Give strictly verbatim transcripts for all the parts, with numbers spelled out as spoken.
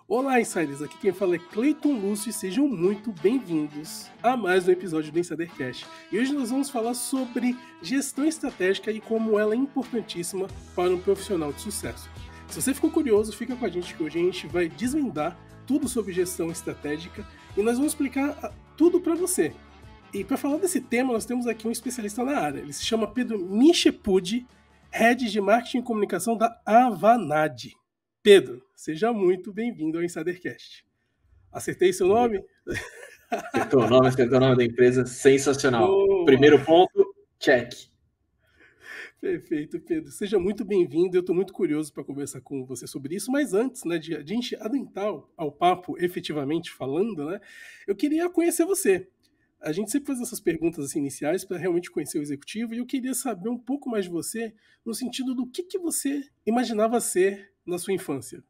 Olá, Insiders! Aqui quem fala é Cleiton Lúcio e sejam muito bem-vindos a mais um episódio do InsiderCast. E hoje nós vamos falar sobre gestão estratégica e como ela é importantíssima para um profissional de sucesso. Se você ficou curioso, fica com a gente que hoje a gente vai desvendar tudo sobre gestão estratégica e nós vamos explicar tudo para você. E para falar desse tema, nós temos aqui um especialista na área. Ele se chama Pedro Michepudi, Head de Marketing e Comunicação da Avanade. Pedro, seja muito bem-vindo ao InsiderCast. Acertei seu nome? Acertou o nome, acertou o nome da empresa, sensacional. Boa. Primeiro ponto, check. Perfeito, Pedro. Seja muito bem-vindo. Eu estou muito curioso para conversar com você sobre isso, mas antes, né, de a gente adentrar ao papo, efetivamente falando, né, eu queria conhecer você. A gente sempre faz essas perguntas assim, iniciais para realmente conhecer o executivo e eu queria saber um pouco mais de você no sentido do que, que você imaginava ser na sua infância.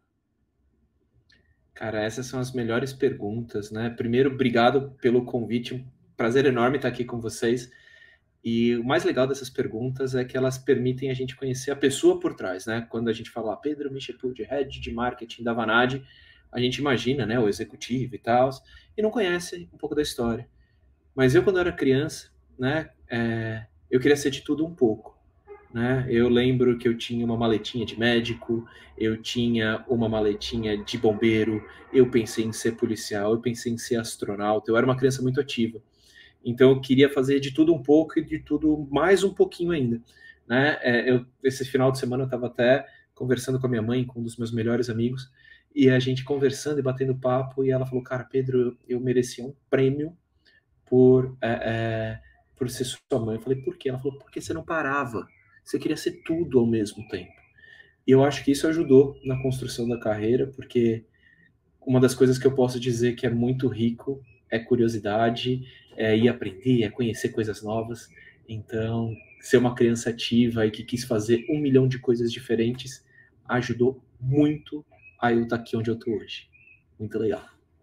Cara, essas são as melhores perguntas, né? Primeiro, obrigado pelo convite, um prazer enorme estar aqui com vocês. E o mais legal dessas perguntas é que elas permitem a gente conhecer a pessoa por trás, né? Quando a gente fala Pedro Michepudi, Head de Marketing da Avanade, a gente imagina, né, o executivo e tal, e não conhece um pouco da história. Mas eu, quando era criança, né, é, eu queria ser de tudo um pouco. Né? Eu lembro que eu tinha uma maletinha de médico, eu tinha uma maletinha de bombeiro, eu pensei em ser policial, eu pensei em ser astronauta, eu era uma criança muito ativa. Então eu queria fazer de tudo um pouco e de tudo mais um pouquinho ainda. Né? É, eu, esse final de semana eu estava até conversando com a minha mãe, com um dos meus melhores amigos, e a gente conversando e batendo papo, e ela falou, cara, Pedro, eu, eu merecia um prêmio por, é, é, por ser sua mãe. Eu falei, por quê? Ela falou, porque você não parava. Você queria ser tudo ao mesmo tempo. E eu acho que isso ajudou na construção da carreira, porque uma das coisas que eu posso dizer que é muito rico é curiosidade, é ir aprender, é conhecer coisas novas. Então, ser uma criança ativa e que quis fazer um milhão de coisas diferentes ajudou muito a eu estar aqui onde eu estou hoje. Muito legal.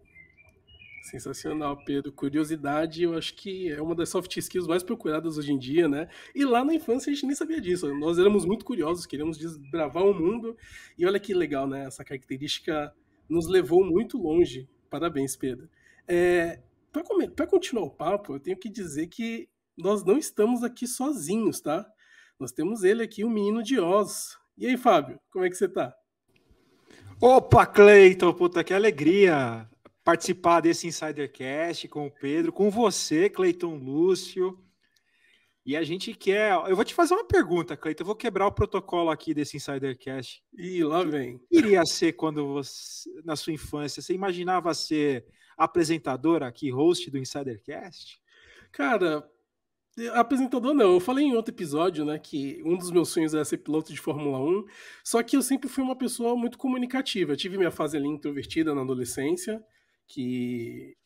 Sensacional, Pedro. Curiosidade, eu acho que é uma das soft skills mais procuradas hoje em dia, né? E lá na infância a gente nem sabia disso. Nós éramos muito curiosos, queríamos desbravar o mundo. E olha que legal, né? Essa característica nos levou muito longe. Parabéns, Pedro. É, para continuar o papo, eu tenho que dizer que nós não estamos aqui sozinhos, tá? Nós temos ele aqui, o menino de Oz. E aí, Fábio, como é que você tá? Opa, Cleiton, puta, que alegria participar desse InsiderCast com o Pedro, com você, Cleiton Lúcio. E a gente quer... Eu vou te fazer uma pergunta, Cleiton. Eu vou quebrar o protocolo aqui desse InsiderCast. Ih, lá vem. O que iria ser quando você, na sua infância, você imaginava ser apresentador aqui, host do InsiderCast? Cara, apresentador não. Eu falei em outro episódio, né, que um dos meus sonhos era ser piloto de Fórmula um, só que eu sempre fui uma pessoa muito comunicativa. Eu tive minha fase ali introvertida na adolescência, que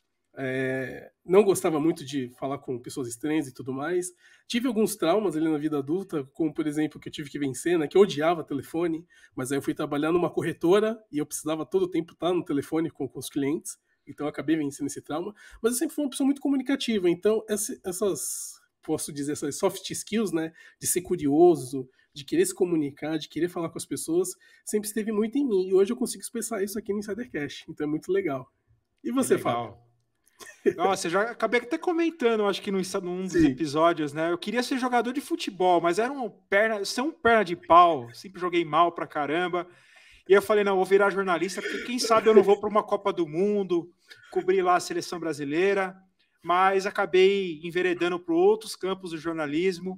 é, não gostava muito de falar com pessoas estranhas e tudo mais. Tive alguns traumas ali na vida adulta, como por exemplo que eu tive que vencer, né, que eu odiava telefone, mas aí eu fui trabalhar numa corretora e eu precisava todo o tempo estar no telefone com, com os clientes, então eu acabei vencendo esse trauma. Mas eu sempre fui uma pessoa muito comunicativa, então essa, essas, posso dizer, essas soft skills, né, de ser curioso, de querer se comunicar, de querer falar com as pessoas, sempre esteve muito em mim, e hoje eu consigo expressar isso aqui no InsiderCast, então é muito legal. E você, Fábio? Nossa, eu já acabei até comentando, acho que num, num dos episódios, né? Eu queria ser jogador de futebol, mas era um perna, ser um perna de pau, sempre joguei mal pra caramba. E eu falei, não, vou virar jornalista, porque quem sabe eu não vou para uma Copa do Mundo, cobrir lá a seleção brasileira, mas acabei enveredando para outros campos do jornalismo.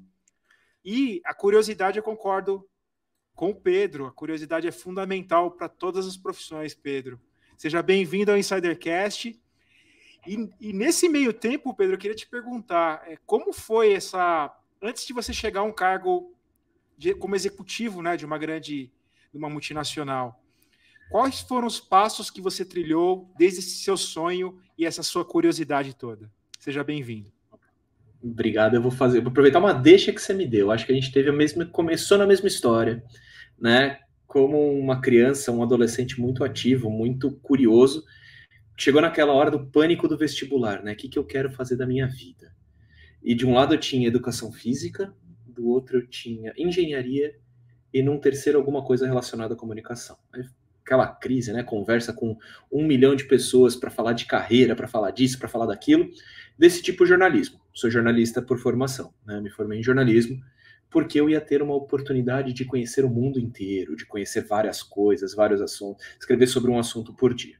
E a curiosidade, eu concordo com o Pedro, a curiosidade é fundamental para todas as profissões, Pedro. Seja bem-vindo ao InsiderCast. E, e nesse meio tempo, Pedro, eu queria te perguntar, é, como foi essa... Antes de você chegar a um cargo de, como executivo, né, de uma grande... de uma multinacional, quais foram os passos que você trilhou desde esse seu sonho e essa sua curiosidade toda? Seja bem-vindo. Obrigado, eu vou fazer, eu vou aproveitar uma deixa que você me deu. Acho que a gente teve a mesma, começou na mesma história, né? Como uma criança, um adolescente muito ativo, muito curioso, chegou naquela hora do pânico do vestibular, né? O que, que eu quero fazer da minha vida? E de um lado eu tinha educação física, do outro eu tinha engenharia, e num terceiro alguma coisa relacionada à comunicação. Aí, aquela crise, né? Conversa com um milhão de pessoas para falar de carreira, para falar disso, para falar daquilo, desse tipo de jornalismo. Sou jornalista por formação, né? Me formei em jornalismo porque eu ia ter uma oportunidade de conhecer o mundo inteiro, de conhecer várias coisas, vários assuntos, escrever sobre um assunto por dia.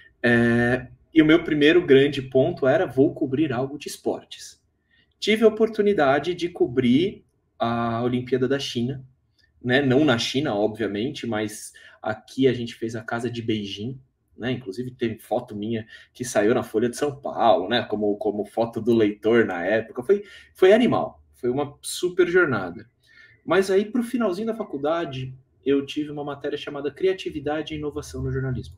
É, e o meu primeiro grande ponto era, vou cobrir algo de esportes. Tive a oportunidade de cobrir a Olimpíada da China, né? Não na China, obviamente, mas aqui a gente fez a Casa de Beijing, né? Inclusive tem foto minha que saiu na Folha de São Paulo, né? Como, como foto do leitor na época. Foi, foi animal, foi uma super jornada. Mas aí, para o finalzinho da faculdade, eu tive uma matéria chamada Criatividade e Inovação no Jornalismo.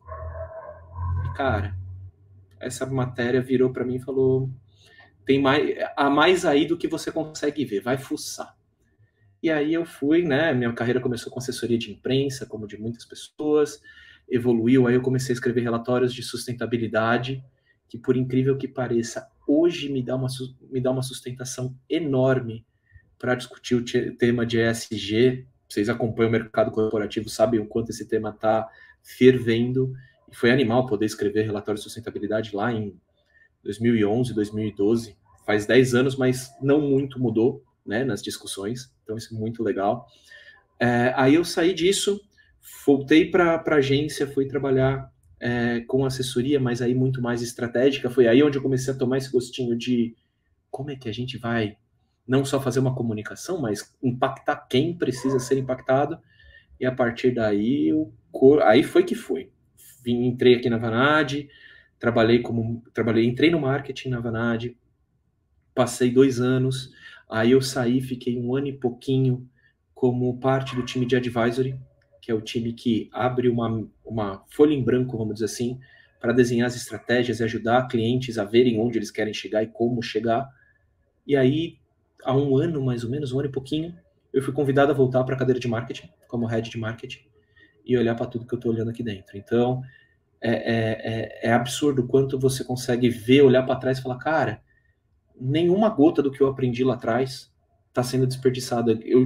E, cara, essa matéria virou para mim e falou, tem mais, há mais aí do que você consegue ver, vai fuçar. E aí eu fui, né, minha carreira começou com assessoria de imprensa, como de muitas pessoas, evoluiu, aí eu comecei a escrever relatórios de sustentabilidade, que por incrível que pareça, hoje me dá uma, me dá uma sustentação enorme para discutir o tema de E S G. Vocês acompanham o mercado corporativo, sabem o quanto esse tema está fervendo, e foi animal poder escrever relatório de sustentabilidade lá em dois mil e onze, dois mil e doze, faz dez anos, mas não muito mudou, né, nas discussões, então isso é muito legal. É, aí eu saí disso, voltei para a agência, fui trabalhar é, com assessoria, mas aí muito mais estratégica, foi aí onde eu comecei a tomar esse gostinho de como é que a gente vai não só fazer uma comunicação, mas impactar quem precisa ser impactado, e a partir daí, eu, aí foi que foi. Vim, entrei aqui na Vanad, trabalhei como, trabalhei, entrei no marketing na Vanad, passei dois anos, aí eu saí, fiquei um ano e pouquinho como parte do time de advisory, que é o time que abre uma, uma folha em branco, vamos dizer assim, para desenhar as estratégias e ajudar clientes a verem onde eles querem chegar e como chegar. E aí, há um ano, mais ou menos, um ano e pouquinho, eu fui convidado a voltar para a cadeira de marketing, como head de marketing, e olhar para tudo que eu estou olhando aqui dentro. Então, é, é, é absurdo o quanto você consegue ver, olhar para trás e falar, cara, nenhuma gota do que eu aprendi lá atrás está sendo desperdiçada. Eu,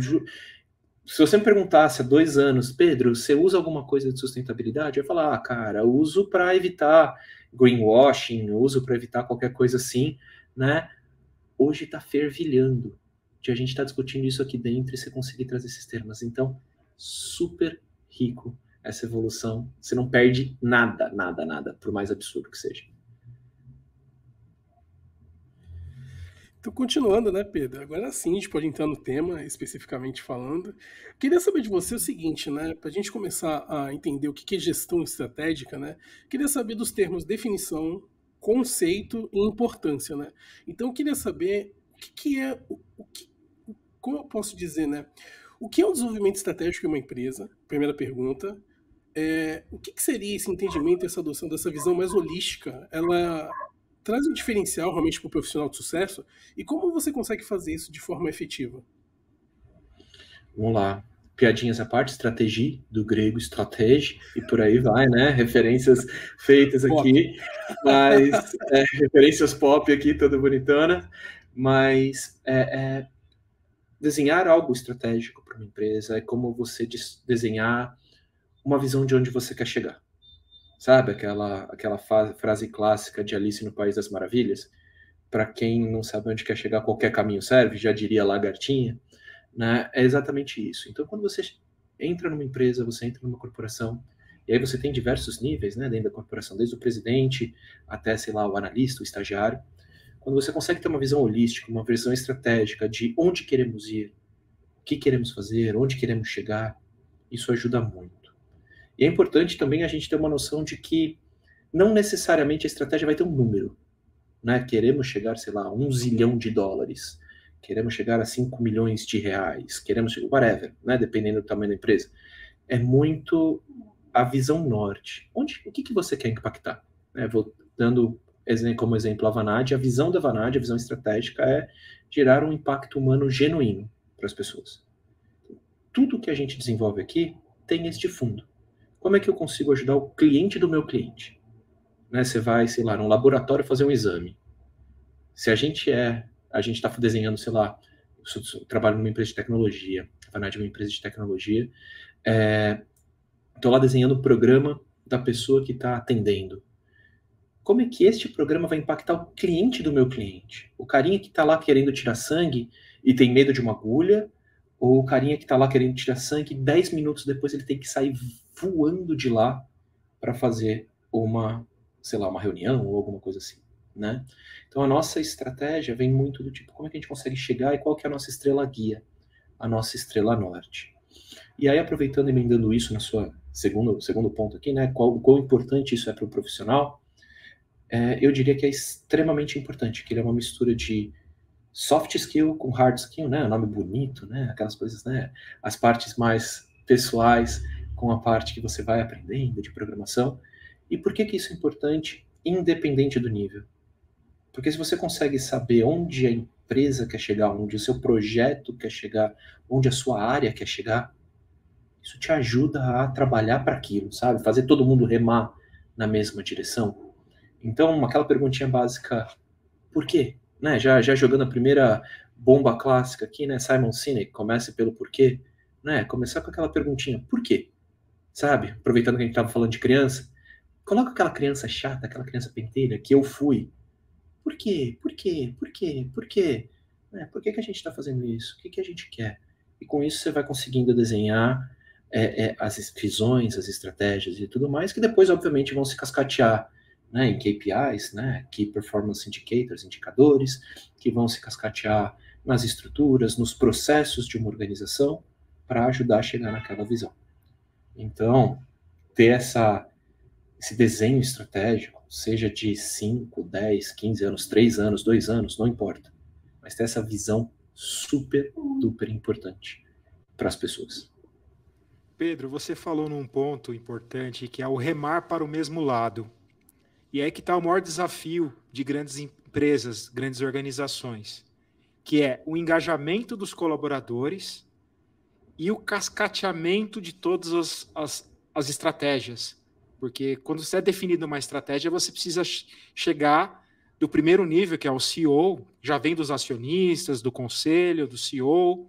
se você me perguntasse há dois anos, Pedro, você usa alguma coisa de sustentabilidade? Eu ia falar, ah, cara, uso para evitar greenwashing, uso para evitar qualquer coisa assim, né? Hoje está fervilhando de a gente estar tá discutindo isso aqui dentro e você conseguir trazer esses termos. Então, super rico essa evolução. Você não perde nada, nada, nada, por mais absurdo que seja. Então, continuando, né, Pedro? Agora sim, a gente pode entrar no tema, especificamente falando. Queria saber de você o seguinte, né? Para a gente começar a entender o que é gestão estratégica, né? Queria saber dos termos definição, conceito e importância, né? Então, eu queria saber o que, que é... O, o que, como eu posso dizer, né? O que é o desenvolvimento estratégico em uma empresa? Primeira pergunta. É, o que, que seria esse entendimento, essa adoção dessa visão mais holística? Ela traz um diferencial realmente para o profissional de sucesso? E como você consegue fazer isso de forma efetiva? Vamos lá. Piadinhas à parte, estratégia, do grego estratégia, e por aí vai, né? Referências feitas aqui, mas é, referências pop aqui, toda bonitona, mas é, é, desenhar algo estratégico para uma empresa é como você desenhar uma visão de onde você quer chegar. Sabe aquela, aquela frase clássica de Alice no País das Maravilhas? Para quem não sabe onde quer chegar, qualquer caminho serve, já diria Lagartinha, né? É exatamente isso. Então, quando você entra numa empresa, você entra numa corporação, e aí você tem diversos níveis, né, dentro da corporação, desde o presidente até, sei lá, o analista, o estagiário. Quando você consegue ter uma visão holística, uma visão estratégica de onde queremos ir, o que queremos fazer, onde queremos chegar, isso ajuda muito. E é importante também a gente ter uma noção de que não necessariamente a estratégia vai ter um número, né? Queremos chegar, sei lá, a um zilhão de dólares, queremos chegar a cinco milhões de reais, queremos chegar, whatever, né? Dependendo do tamanho da empresa. É muito a visão norte. Onde, o que, que você quer impactar? Né? Vou dando como exemplo a Vanad, a visão da Vanad, a visão estratégica é gerar um impacto humano genuíno para as pessoas. Tudo que a gente desenvolve aqui tem este fundo. Como é que eu consigo ajudar o cliente do meu cliente? Né, você vai, sei lá, num laboratório fazer um exame. Se a gente é, a gente está desenhando, sei lá, eu trabalho numa empresa de tecnologia, a Vanad é uma empresa de tecnologia, é, Estou lá desenhando o programa da pessoa que está atendendo. Como é que este programa vai impactar o cliente do meu cliente? O carinha que está lá querendo tirar sangue e tem medo de uma agulha, ou o carinha que está lá querendo tirar sangue e dez minutos depois ele tem que sair voando de lá para fazer uma, sei lá, uma reunião ou alguma coisa assim, né? Então a nossa estratégia vem muito do tipo, como é que a gente consegue chegar e qual que é a nossa estrela guia, a nossa estrela norte. E aí, aproveitando e emendando isso na sua segundo, segundo ponto aqui, né? Qual, quão importante isso é para o profissional, é, eu diria que é extremamente importante, que ele é uma mistura de soft skill com hard skill, né? Nome bonito, né? Aquelas coisas, né? As partes mais pessoais com a parte que você vai aprendendo de programação. E por que que isso é importante, independente do nível? Porque se você consegue saber onde a empresa quer chegar, onde o seu projeto quer chegar, onde a sua área quer chegar, isso te ajuda a trabalhar para aquilo, sabe? Fazer todo mundo remar na mesma direção. Então, aquela perguntinha básica, por quê? Né? Já, já jogando a primeira bomba clássica aqui, né? Simon Sinek, comece pelo porquê. Né? Começar com aquela perguntinha, por quê? Sabe? Aproveitando que a gente estava falando de criança, coloca aquela criança chata, aquela criança pentelha, que eu fui. Por quê? Por quê? Por quê? Por quê? Né? Por que, que a gente está fazendo isso? O que, que a gente quer? E com isso você vai conseguindo desenhar é, é, as visões, as estratégias e tudo mais, que depois, obviamente, vão se cascatear, né, em K P Is, né, Key Performance Indicators, indicadores, que vão se cascatear nas estruturas, nos processos de uma organização, para ajudar a chegar naquela visão. Então, ter essa, esse desenho estratégico, seja de cinco, dez, quinze anos, três anos, dois anos, não importa, mas ter essa visão super, duper importante para as pessoas. Pedro, você falou num ponto importante, que é o remar para o mesmo lado. E é aí que está o maior desafio de grandes empresas, grandes organizações, que é o engajamento dos colaboradores e o cascateamento de todas as, as, as estratégias. Porque quando você é definido uma estratégia, você precisa chegar do primeiro nível, que é o C E O, já vem dos acionistas, do conselho, do C E O,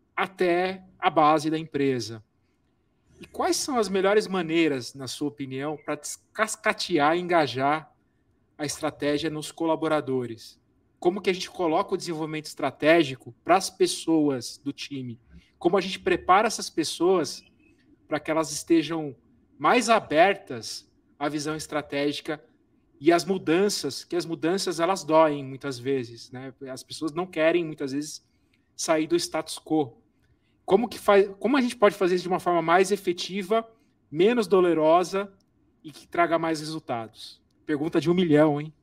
até a base da empresa. E quais são as melhores maneiras, na sua opinião, para cascatear e engajar a estratégia nos colaboradores? Como que a gente coloca o desenvolvimento estratégico para as pessoas do time? Como a gente prepara essas pessoas para que elas estejam mais abertas à visão estratégica e às mudanças, que as mudanças elas doem muitas vezes, né? As pessoas não querem muitas vezes sair do status quo. Como, que faz, como a gente pode fazer isso de uma forma mais efetiva, menos dolorosa e que traga mais resultados? Pergunta de um milhão, hein?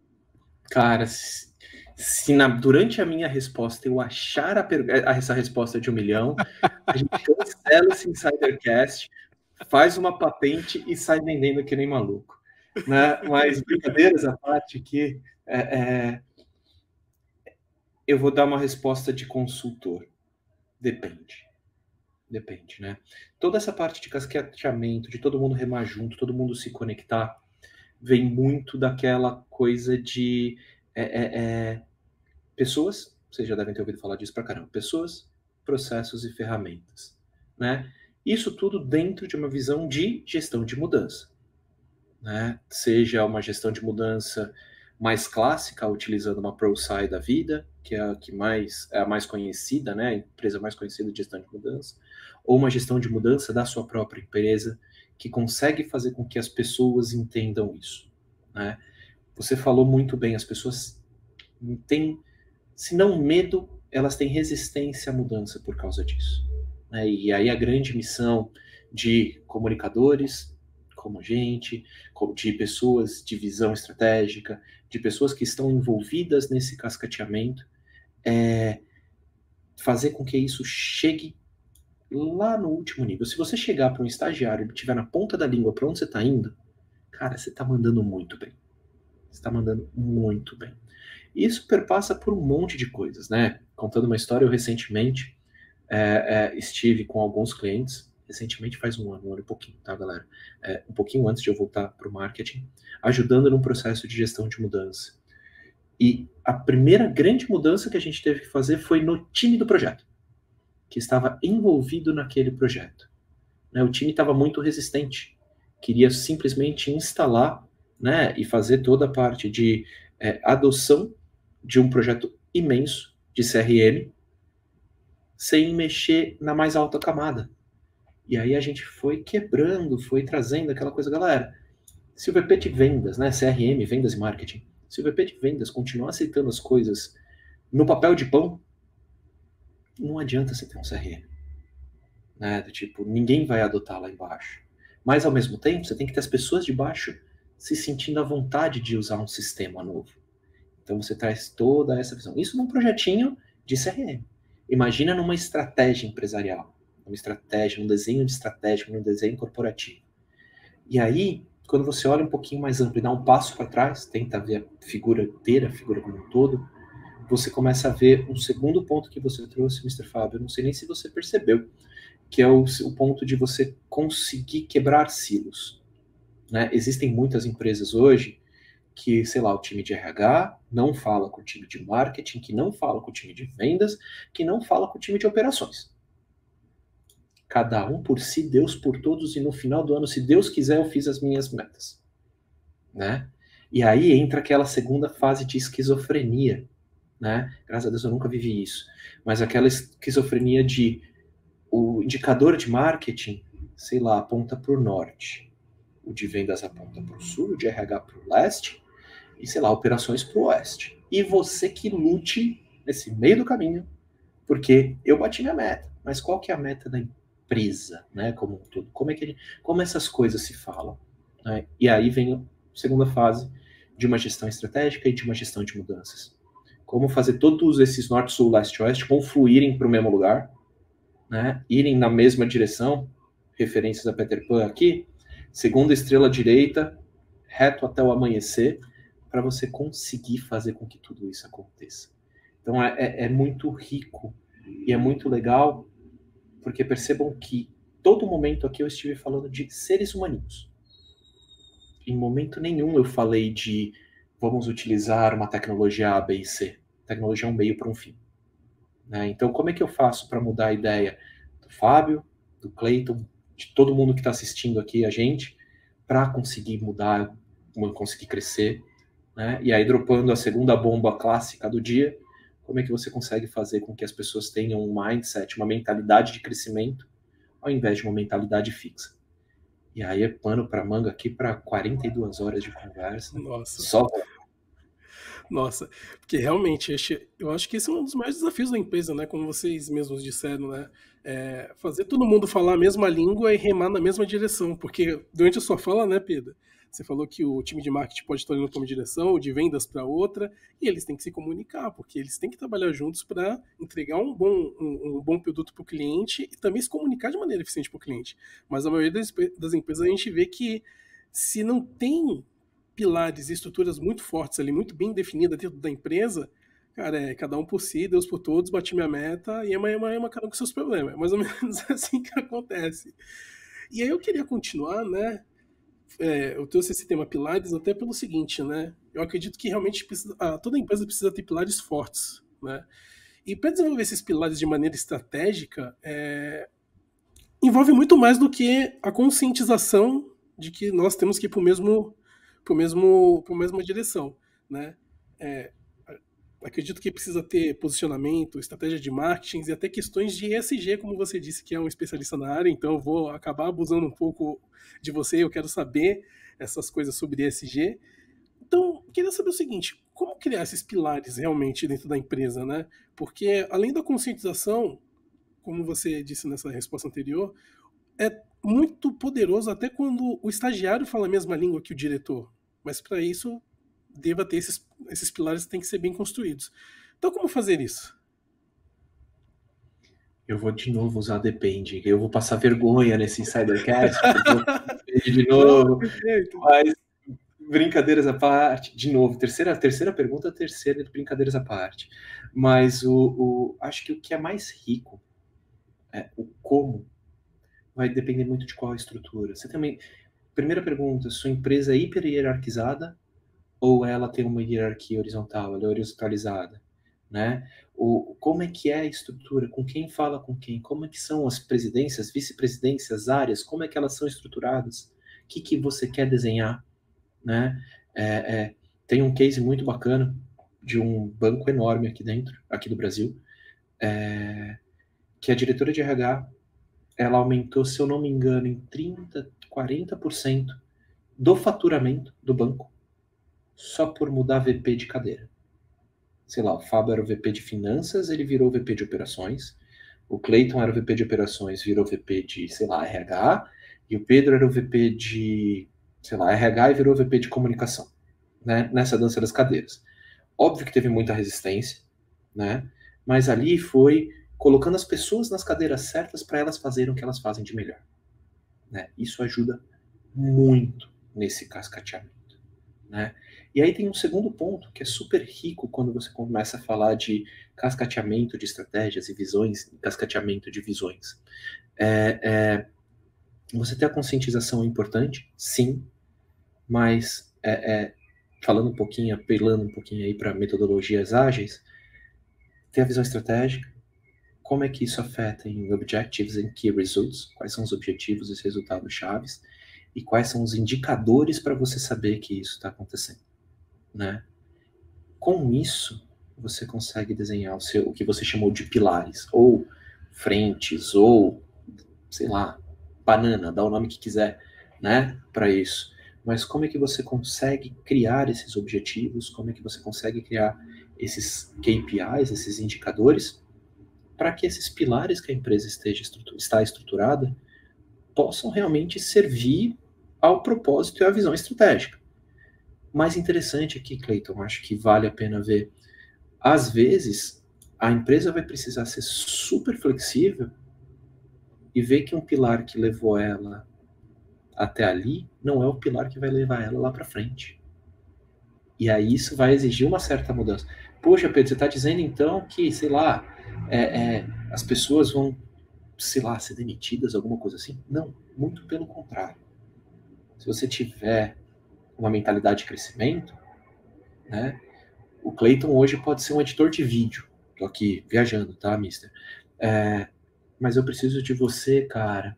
Cara, se, se na, durante a minha resposta eu achar a, a, essa resposta de um milhão, a gente cancela esse Insidercast, faz uma patente e sai vendendo que nem maluco. Né? Mas, brincadeiras à parte aqui, é, é, eu vou dar uma resposta de consultor. Depende. Depende, né? Toda essa parte de cascateamento, de todo mundo remar junto, todo mundo se conectar, vem muito daquela coisa de é, é, é, pessoas, vocês já devem ter ouvido falar disso pra caramba, pessoas, processos e ferramentas, né? Isso tudo dentro de uma visão de gestão de mudança, né? Seja uma gestão de mudança mais clássica, utilizando uma ProSci da vida, que é a que mais é a mais conhecida, né? A empresa mais conhecida de gestão de mudança, ou uma gestão de mudança da sua própria empresa, que consegue fazer com que as pessoas entendam isso, né? Você falou muito bem, as pessoas têm, se não medo, elas têm resistência à mudança por causa disso, né? E aí a grande missão de comunicadores, como a gente, de pessoas de visão estratégica, de pessoas que estão envolvidas nesse cascateamento, é fazer com que isso chegue lá no último nível. Se você chegar para um estagiário e ele estiver na ponta da língua para onde você está indo, cara, você está mandando muito bem. Você está mandando muito bem. Isso perpassa por um monte de coisas, né? Contando uma história, eu recentemente é, é, estive com alguns clientes, recentemente faz um ano, um ano e pouquinho, tá, galera? É, um pouquinho antes de eu voltar para o marketing, ajudando num processo de gestão de mudança. E a primeira grande mudança que a gente teve que fazer foi no time do projeto, que estava envolvido naquele projeto. né? O time estava muito resistente, queria simplesmente instalar, né, e fazer toda a parte de é, adoção de um projeto imenso de C R M sem mexer na mais alta camada. E aí a gente foi quebrando, foi trazendo aquela coisa, galera, se o V P de vendas, né, C R M, vendas e marketing, se o V P de vendas continuar aceitando as coisas no papel de pão, não adianta você ter um C R M. Né, do tipo, ninguém vai adotar lá embaixo. Mas, ao mesmo tempo, você tem que ter as pessoas de baixo se sentindo à vontade de usar um sistema novo. Então, você traz toda essa visão. Isso num projetinho de C R M. Imagina numa estratégia empresarial, numa estratégia, num desenho de estratégia, num desenho corporativo. E aí, quando você olha um pouquinho mais amplo e dá um passo para trás, tenta ver a figura inteira, a figura como um todo, você começa a ver um segundo ponto que você trouxe, mister Fábio. Eu não sei nem se você percebeu, que é o, o ponto de você conseguir quebrar silos. Né? Existem muitas empresas hoje que, sei lá, o time de R H não fala com o time de marketing, que não fala com o time de vendas, que não fala com o time de operações. Cada um por si, Deus por todos, e no final do ano, se Deus quiser, eu fiz as minhas metas. Né? E aí entra aquela segunda fase de esquizofrenia. Né? Graças a Deus eu nunca vivi isso. Mas aquela esquizofrenia de o indicador de marketing, sei lá, aponta para o norte. O de vendas aponta para o sul, o de R H para o leste, e, sei lá, operações para o oeste. E você que lute nesse meio do caminho, porque eu bati minha meta. Mas qual que é a meta da empresa, né, como um todo? Como é que gente, como essas coisas se falam? Né? E aí vem a segunda fase de uma gestão estratégica e de uma gestão de mudanças. Como fazer todos esses norte, sul, leste, oeste confluírem para o mesmo lugar, né, irem na mesma direção, referências a Peter Pan aqui, segunda estrela direita, reto até o amanhecer, para você conseguir fazer com que tudo isso aconteça. Então é, é, é muito rico e é muito legal, porque percebam que todo momento aqui eu estive falando de seres humanos. Em momento nenhum eu falei de vamos utilizar uma tecnologia A, B e C. A tecnologia é um meio para um fim. Né? Então, como é que eu faço para mudar a ideia do Fábio, do Cleiton, de todo mundo que está assistindo aqui a gente, para conseguir mudar, conseguir crescer? Né? E aí, dropando a segunda bomba clássica do dia, como é que você consegue fazer com que as pessoas tenham um mindset, uma mentalidade de crescimento, ao invés de uma mentalidade fixa? E aí é pano para manga aqui para quarenta e duas horas de conversa. Nossa. Só... Nossa, porque realmente eu acho que esse é um dos maiores desafios da empresa, né? Como vocês mesmos disseram, né? É fazer todo mundo falar a mesma língua e remar na mesma direção. Porque durante a sua fala, né, Pedro? Você falou que o time de marketing pode estar indo para uma direção, o de vendas para outra, e eles têm que se comunicar, porque eles têm que trabalhar juntos para entregar um bom, um, um bom produto para o cliente e também se comunicar de maneira eficiente para o cliente. Mas a maioria das, das empresas a gente vê que se não tem pilares e estruturas muito fortes ali, muito bem definidas dentro da empresa, cara, é cada um por si, Deus por todos, bati minha meta e amanhã é uma cada um com seus problemas. É mais ou menos assim que acontece. E aí eu queria continuar, né? É, eu trouxe esse tema pilares até pelo seguinte, né? Eu acredito que realmente precisa, ah, toda empresa precisa ter pilares fortes, né? E para desenvolver esses pilares de maneira estratégica, é, envolve muito mais do que a conscientização de que nós temos que ir para o mesmo para mesmo, a mesma direção, né? É, acredito que precisa ter posicionamento, estratégia de marketing e até questões de E S G, como você disse que é um especialista na área, então eu vou acabar abusando um pouco de você, eu quero saber essas coisas sobre E S G. Então, eu queria saber o seguinte, como criar esses pilares realmente dentro da empresa, né? Porque além da conscientização, como você disse nessa resposta anterior, é muito poderoso até quando o estagiário fala a mesma língua que o diretor. Mas para isso, deva ter esses, esses pilares que têm que ser bem construídos. Então, como fazer isso? Eu vou de novo usar depende. Eu vou passar vergonha nesse Insidercast. Depende de novo. Não, mas, brincadeiras à parte. De novo, terceira, terceira pergunta, terceira de brincadeiras à parte. Mas o, o, acho que o que é mais rico é o como. Vai depender muito de qual estrutura. Você também... Primeira pergunta, sua empresa é hiper hierarquizada ou ela tem uma hierarquia horizontal, ela é horizontalizada? né? O, como é que é a estrutura, com quem fala com quem, como é que são as presidências, vice-presidências, áreas, como é que elas são estruturadas, o que, que você quer desenhar, né? É, é, tem um case muito bacana de um banco enorme aqui dentro, aqui do Brasil, é, que a diretora de R H, ela aumentou, se eu não me engano, em trinta, quarenta por cento do faturamento do banco só por mudar V P de cadeira. Sei lá, o Fábio era o V P de finanças, ele virou V P de operações. O Cleiton era o V P de operações, virou V P de, sei lá, R H. E o Pedro era o V P de, sei lá, R H e virou V P de comunicação, né? Nessa dança das cadeiras. Óbvio que teve muita resistência, né? Mas ali foi colocando as pessoas nas cadeiras certas para elas fazerem o que elas fazem de melhor, né? Isso ajuda muito nesse cascateamento, né? E aí tem um segundo ponto que é super rico quando você começa a falar de cascateamento de estratégias e visões, cascateamento de visões. É, é, você ter a conscientização é importante, sim, mas é, é, falando um pouquinho, apelando um pouquinho aí para metodologias ágeis, ter a visão estratégica, como é que isso afeta em Objectives and Key Results, quais são os objetivos e resultados chaves, e quais são os indicadores para você saber que isso está acontecendo, né? Com isso, você consegue desenhar o, seu, o que você chamou de pilares, ou frentes, ou, sei lá, banana, dá o nome que quiser, né, para isso. Mas como é que você consegue criar esses objetivos, como é que você consegue criar esses K P Is, esses indicadores, para que esses pilares que a empresa esteja estrutur- está estruturada possam realmente servir ao propósito e à visão estratégica. O mais interessante aqui, Cleiton, acho que vale a pena ver, às vezes a empresa vai precisar ser super flexível e ver que um pilar que levou ela até ali não é o pilar que vai levar ela lá para frente. E aí isso vai exigir uma certa mudança. Poxa, Pedro, você está dizendo então que, sei lá, é, é, as pessoas vão, sei lá, ser demitidas, alguma coisa assim? Não, muito pelo contrário. Se você tiver uma mentalidade de crescimento, né, o Cleiton hoje pode ser um editor de vídeo. Tô aqui viajando, tá, mister? É, mas eu preciso de você, cara,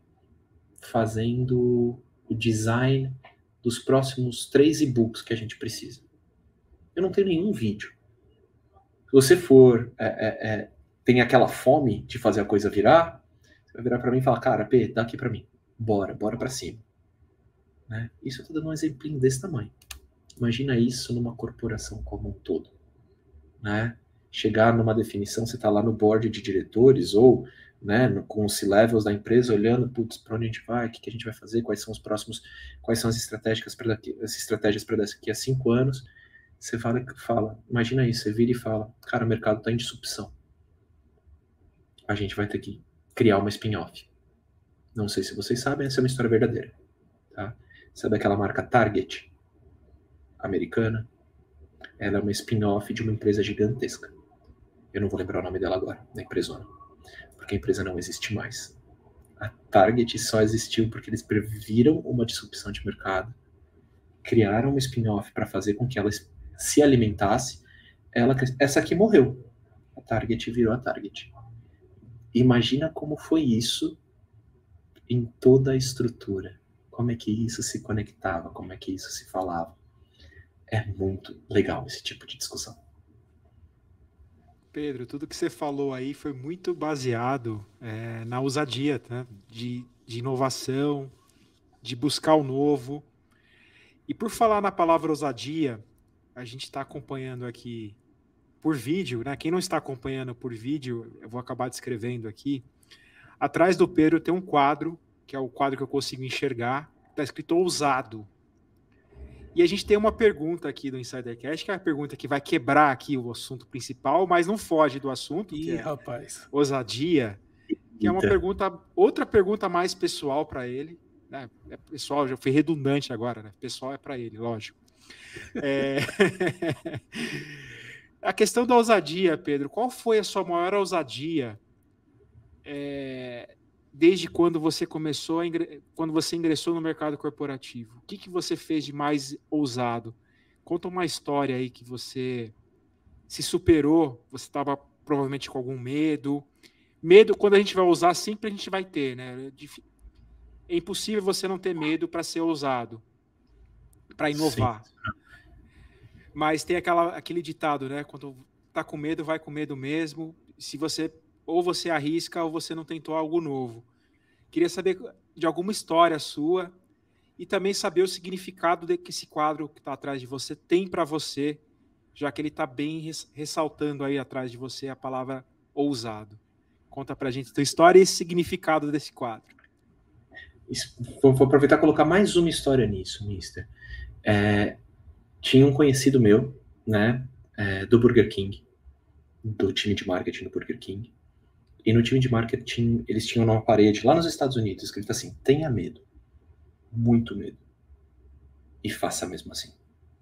fazendo o design dos próximos três e-books que a gente precisa. Eu não tenho nenhum vídeo. Se você for, é, é, é, tem aquela fome de fazer a coisa virar, você vai virar para mim e falar, cara, P, dá aqui para mim. Bora, bora para cima. Né? Isso eu tô dando um exemplinho desse tamanho. Imagina isso numa corporação como um todo. Né? Chegar numa definição, você está lá no board de diretores ou, né, no, com os C-levels da empresa olhando, putz, para onde a gente vai, o que, que a gente vai fazer, quais são os próximos, quais são as estratégias para daqui, as estratégias para daqui a cinco anos. Você fala, fala, imagina isso, você vira e fala, cara, o mercado está em disrupção. A gente vai ter que criar uma spin-off. Não sei se vocês sabem, essa é uma história verdadeira. Tá? Sabe aquela marca Target americana? Ela é uma spin-off de uma empresa gigantesca. Eu não vou lembrar o nome dela agora, da empresona. Porque a empresa não existe mais. A Target só existiu porque eles previram uma disrupção de mercado, criaram uma spin-off para fazer com que ela se alimentasse. Ela, essa aqui morreu. A Target virou a Target. Imagina como foi isso em toda a estrutura. Como é que isso se conectava, como é que isso se falava. É muito legal esse tipo de discussão. Pedro, tudo que você falou aí foi muito baseado é, na ousadia, tá? de, de inovação, de buscar o novo. E por falar na palavra ousadia, a gente está acompanhando aqui por vídeo, né? Quem não está acompanhando por vídeo, eu vou acabar descrevendo aqui. Atrás do Pedro tem um quadro, que é o quadro que eu consigo enxergar, está escrito ousado. E a gente tem uma pergunta aqui do InsiderCast, que é a pergunta que vai quebrar aqui o assunto principal, mas não foge do assunto, Ih, que é rapaz. ousadia, que é uma pergunta, outra pergunta mais pessoal para ele. Né? É pessoal, já foi redundante agora, né? Pessoal é para ele, lógico. É... a questão da ousadia, Pedro, qual foi a sua maior ousadia é... desde quando você começou, a ingre... quando você ingressou no mercado corporativo? O que, que você fez de mais ousado? Conta uma história aí que você se superou, você estava provavelmente com algum medo. Medo, quando a gente vai usar, sempre a gente vai ter, né? É impossível você não ter medo para ser ousado, para inovar. Sim. Mas tem aquela, aquele ditado, né? Quando tá com medo, vai com medo mesmo. Se você ou você arrisca ou você não tentou algo novo. Queria saber de alguma história sua e também saber o significado de que esse quadro que está atrás de você tem para você, já que ele está bem ressaltando aí atrás de você a palavra ousado. Conta para a gente a tua história e esse significado desse quadro. Vou, vou aproveitar e colocar mais uma história nisso, mister. É, tinha um conhecido meu, né, é, do Burger King, do time de marketing do Burger King, e no time de marketing eles tinham numa parede lá nos Estados Unidos escrito assim: tenha medo, muito medo, e faça mesmo assim.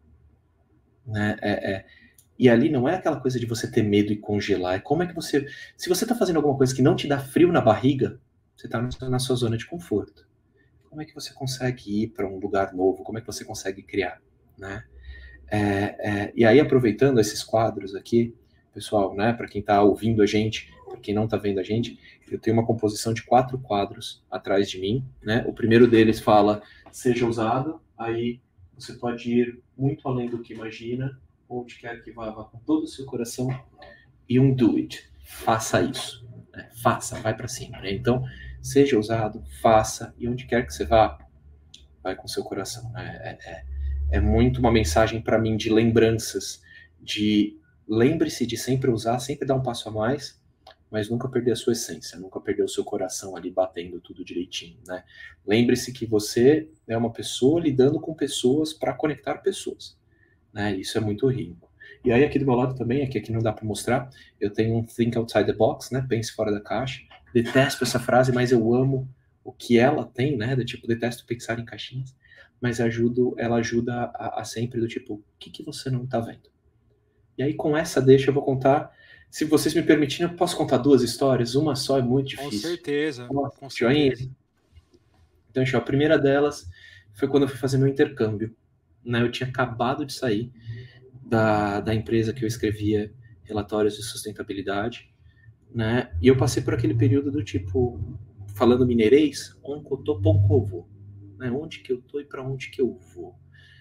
Né? É, é, e ali não é aquela coisa de você ter medo e congelar, é como é que você, se você está fazendo alguma coisa que não te dá frio na barriga, você está na sua zona de conforto. Como é que você consegue ir para um lugar novo? Como é que você consegue criar? Né? É, é, e aí, aproveitando esses quadros aqui, pessoal, né, para quem está ouvindo a gente, para quem não está vendo a gente, eu tenho uma composição de quatro quadros atrás de mim. Né? O primeiro deles fala, seja ousado, aí você pode ir muito além do que imagina, onde quer que vá, vá com todo o seu coração, e um do it, faça isso, né? Faça, vai para cima. Né? Então, seja ousado, faça, e onde quer que você vá, vai com seu coração. É, é, é muito uma mensagem para mim de lembranças, de lembre-se de sempre usar, sempre dar um passo a mais, mas nunca perder a sua essência, nunca perder o seu coração ali batendo tudo direitinho. Né? Lembre-se que você é uma pessoa lidando com pessoas para conectar pessoas. Né? Isso é muito rico. E aí aqui do meu lado também, aqui, aqui não dá para mostrar, eu tenho um Think Outside the Box, né? Pense fora da caixa. Detesto essa frase, mas eu amo o que ela tem, né? Do tipo, detesto pensar em caixinhas, mas ajudo, ela ajuda a, a sempre do tipo, o que, que você não tá vendo? E aí com essa deixa eu vou contar, se vocês me permitirem, eu posso contar duas histórias? Uma só é muito difícil. Com certeza, Nossa, com certeza. Então, a primeira delas foi quando eu fui fazer meu intercâmbio. Né? Eu tinha acabado de sair da, da empresa que eu escrevia relatórios de sustentabilidade, né? E eu passei por aquele período do tipo, falando mineirês, onde eu tô, pão que eu vou, né? Onde que eu tô e para onde que eu vou.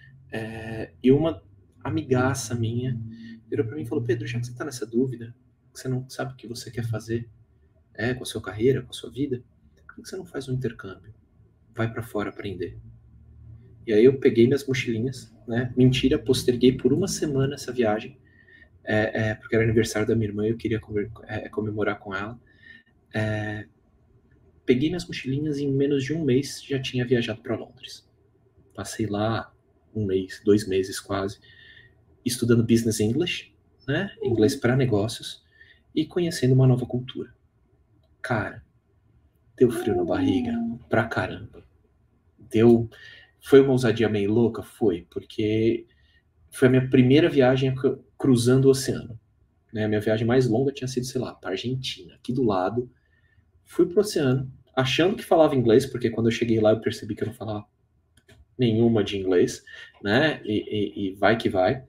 É, e uma amigaça minha virou para mim e falou: Pedro, já que você tá nessa dúvida, que você não sabe o que você quer fazer, é, com a sua carreira, com a sua vida, por que você não faz um intercâmbio? Vai para fora aprender. E aí eu peguei minhas mochilinhas, né? Mentira, posterguei por uma semana essa viagem, é, é, porque era aniversário da minha irmã e eu queria comer, é, comemorar com ela. É, peguei minhas mochilinhas e em menos de um mês já tinha viajado para Londres. Passei lá um mês, dois meses quase, estudando Business English, né? Inglês para negócios, e conhecendo uma nova cultura. Cara, deu frio na barriga, pra caramba. Deu... Foi uma ousadia meio louca? Foi, porque foi a minha primeira viagem cruzando o oceano. Né? A minha viagem mais longa tinha sido, sei lá, para Argentina, aqui do lado. Fui pro oceano, achando que falava inglês, porque quando eu cheguei lá eu percebi que eu não falava nenhuma de inglês, né? E, e, e vai que vai.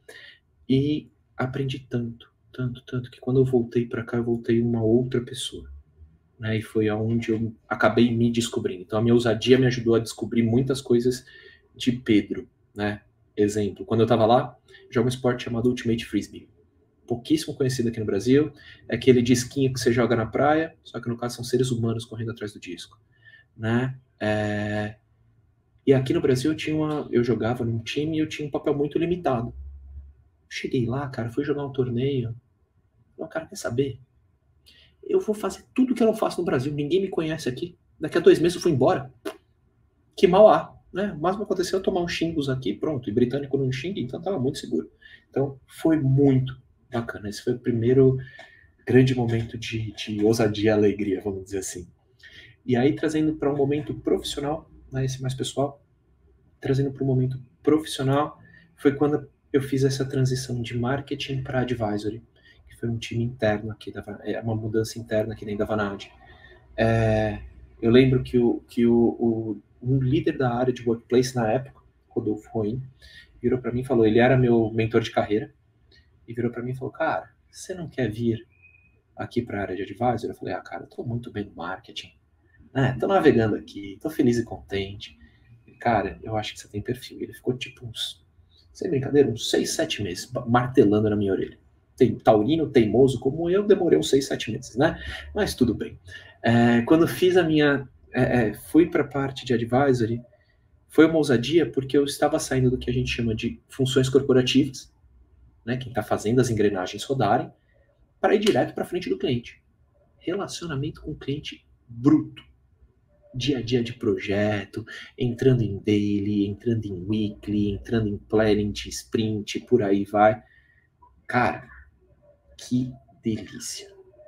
E aprendi tanto, tanto, tanto, que quando eu voltei para cá, eu voltei uma outra pessoa. Né, e foi aonde eu acabei me descobrindo. Então a minha ousadia me ajudou a descobrir muitas coisas de Pedro, né? Exemplo, quando eu estava lá, jogo um esporte chamado Ultimate Frisbee. Pouquíssimo conhecido aqui no Brasil. É aquele disquinho que você joga na praia, só que no caso são seres humanos correndo atrás do disco. Né? É... E aqui no Brasil eu, tinha uma... eu jogava num time e eu tinha um papel muito limitado. Cheguei lá, cara, fui jogar um torneio. O cara quer saber? Eu vou fazer tudo que eu não faço no Brasil. Ninguém me conhece aqui. Daqui a dois meses eu fui embora. Que mal há. Né? O máximo que aconteceu é tomar uns xingos aqui, pronto. E britânico não xinga, então estava muito seguro. Então foi muito bacana. Esse foi o primeiro grande momento de, de ousadia e alegria, vamos dizer assim. E aí, trazendo para um momento profissional, né, esse mais pessoal, trazendo para um momento profissional, foi quando eu fiz essa transição de marketing para advisory. Foi um time interno aqui, da, é uma mudança interna aqui dentro da Vanad. É, eu lembro que, o, que o, o, um líder da área de workplace na época, Rodolfo Roim, virou para mim e falou, ele era meu mentor de carreira, e virou para mim e falou, cara, você não quer vir aqui para a área de advisor? Eu falei, ah, cara, eu tô muito bem no marketing, né? Tô navegando aqui, tô feliz e contente. E, cara, eu acho que você tem perfil. Ele ficou tipo uns, sem brincadeira, uns seis, sete meses martelando na minha orelha. Tem taurino, teimoso, como eu, demorei uns seis, sete meses, né? Mas tudo bem. É, quando fiz a minha... É, é, fui para a parte de advisory, foi uma ousadia porque eu estava saindo do que a gente chama de funções corporativas, né? Quem está fazendo as engrenagens rodarem, para ir direto para frente do cliente. Relacionamento com o cliente bruto. Dia a dia de projeto, entrando em daily, entrando em weekly, entrando em planning de sprint, por aí vai. Cara, que delícia.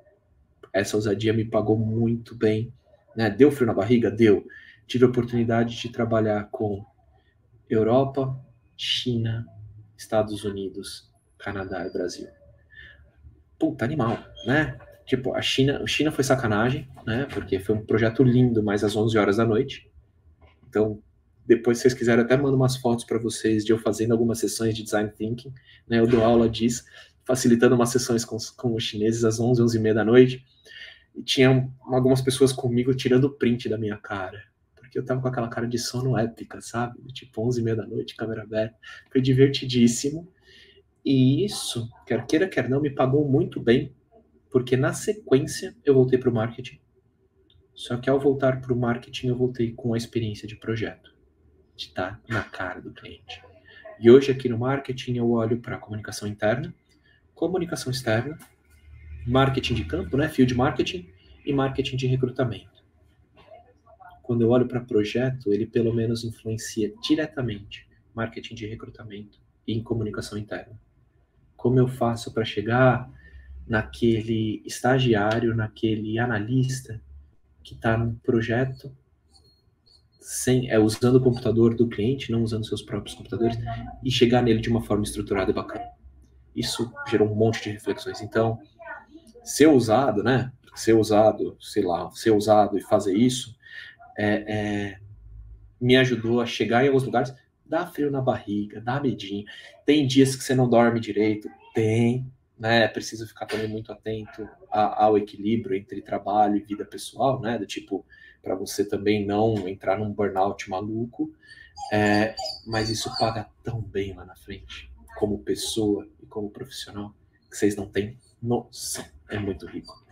Essa ousadia me pagou muito bem, né? Deu frio na barriga? Deu. Tive a oportunidade de trabalhar com Europa, China, Estados Unidos, Canadá e Brasil. Puta, animal, né? Tipo, a China, a China foi sacanagem, né? Porque foi um projeto lindo, mas às onze horas da noite. Então, depois, se vocês quiserem, até mando umas fotos para vocês de eu fazendo algumas sessões de design thinking, né? Eu dou aula disso, facilitando umas sessões com, com os chineses às onze, onze e meia da noite. E tinha algumas pessoas comigo tirando print da minha cara. Porque eu tava com aquela cara de sono épica, sabe? Tipo, onze e meia da noite, câmera aberta. Foi divertidíssimo. E isso, quer queira, quer não, me pagou muito bem. Porque na sequência eu voltei para o marketing. Só que ao voltar para o marketing eu voltei com a experiência de projeto. De estar na cara do cliente. E hoje aqui no marketing eu olho para comunicação interna, comunicação externa, marketing de campo, né, field marketing e marketing de recrutamento. Quando eu olho para projeto, ele pelo menos influencia diretamente marketing de recrutamento e em comunicação interna. Como eu faço para chegar naquele estagiário, naquele analista que está num projeto sem, é, usando o computador do cliente, não usando seus próprios computadores, e chegar nele de uma forma estruturada e bacana. Isso gerou um monte de reflexões. Então, ser ousado, né? Ser ousado, sei lá, ser ousado e fazer isso é, é, me ajudou a chegar em alguns lugares, dá frio na barriga, dá medinho. Tem dias que você não dorme direito, tem, né? Preciso ficar também muito atento a, ao equilíbrio entre trabalho e vida pessoal, né? Do tipo, para você também não entrar num burnout maluco, é, mas isso paga tão bem lá na frente, como pessoa e como profissional, que vocês não têm noção. É muito rico.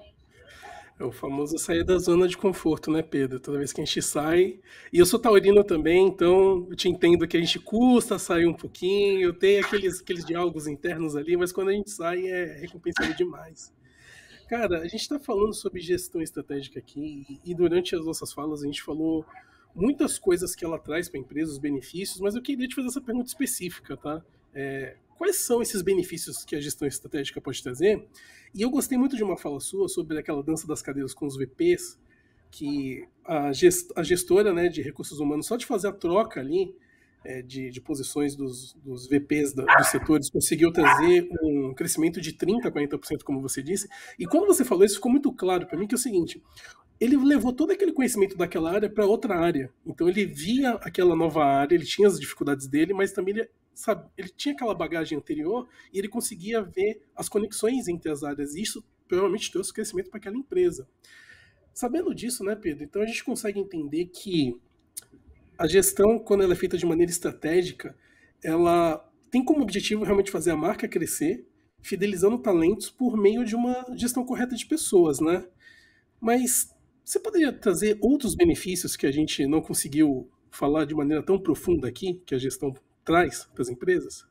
É o famoso sair da zona de conforto, né, Pedro? Toda vez que a gente sai... E eu sou taurino também, então eu te entendo que a gente custa sair um pouquinho, tem aqueles, aqueles diálogos internos ali, mas quando a gente sai é recompensador demais. Cara, a gente está falando sobre gestão estratégica aqui, e, e durante as nossas falas a gente falou muitas coisas que ela traz para a empresa, os benefícios, mas eu queria te fazer essa pergunta específica, tá? É, quais são esses benefícios que a gestão estratégica pode trazer? E eu gostei muito de uma fala sua sobre aquela dança das cadeiras com os V Ps, que a, gest, a gestora, né, de recursos humanos, só de fazer a troca ali é, de, de posições dos, dos V Ps da, dos setores, conseguiu trazer um crescimento de trinta por cento a quarenta por cento, como você disse. E quando você falou isso, ficou muito claro para mim que é o seguinte: ele levou todo aquele conhecimento daquela área para outra área. Então ele via aquela nova área, ele tinha as dificuldades dele, mas também ele, sabe, ele tinha aquela bagagem anterior e ele conseguia ver as conexões entre as áreas. E isso provavelmente trouxe crescimento para aquela empresa. Sabendo disso, né, Pedro? Então a gente consegue entender que a gestão, quando ela é feita de maneira estratégica, ela tem como objetivo realmente fazer a marca crescer, fidelizando talentos por meio de uma gestão correta de pessoas, né? Mas você poderia trazer outros benefícios que a gente não conseguiu falar de maneira tão profunda aqui, que a gestão traz para as empresas?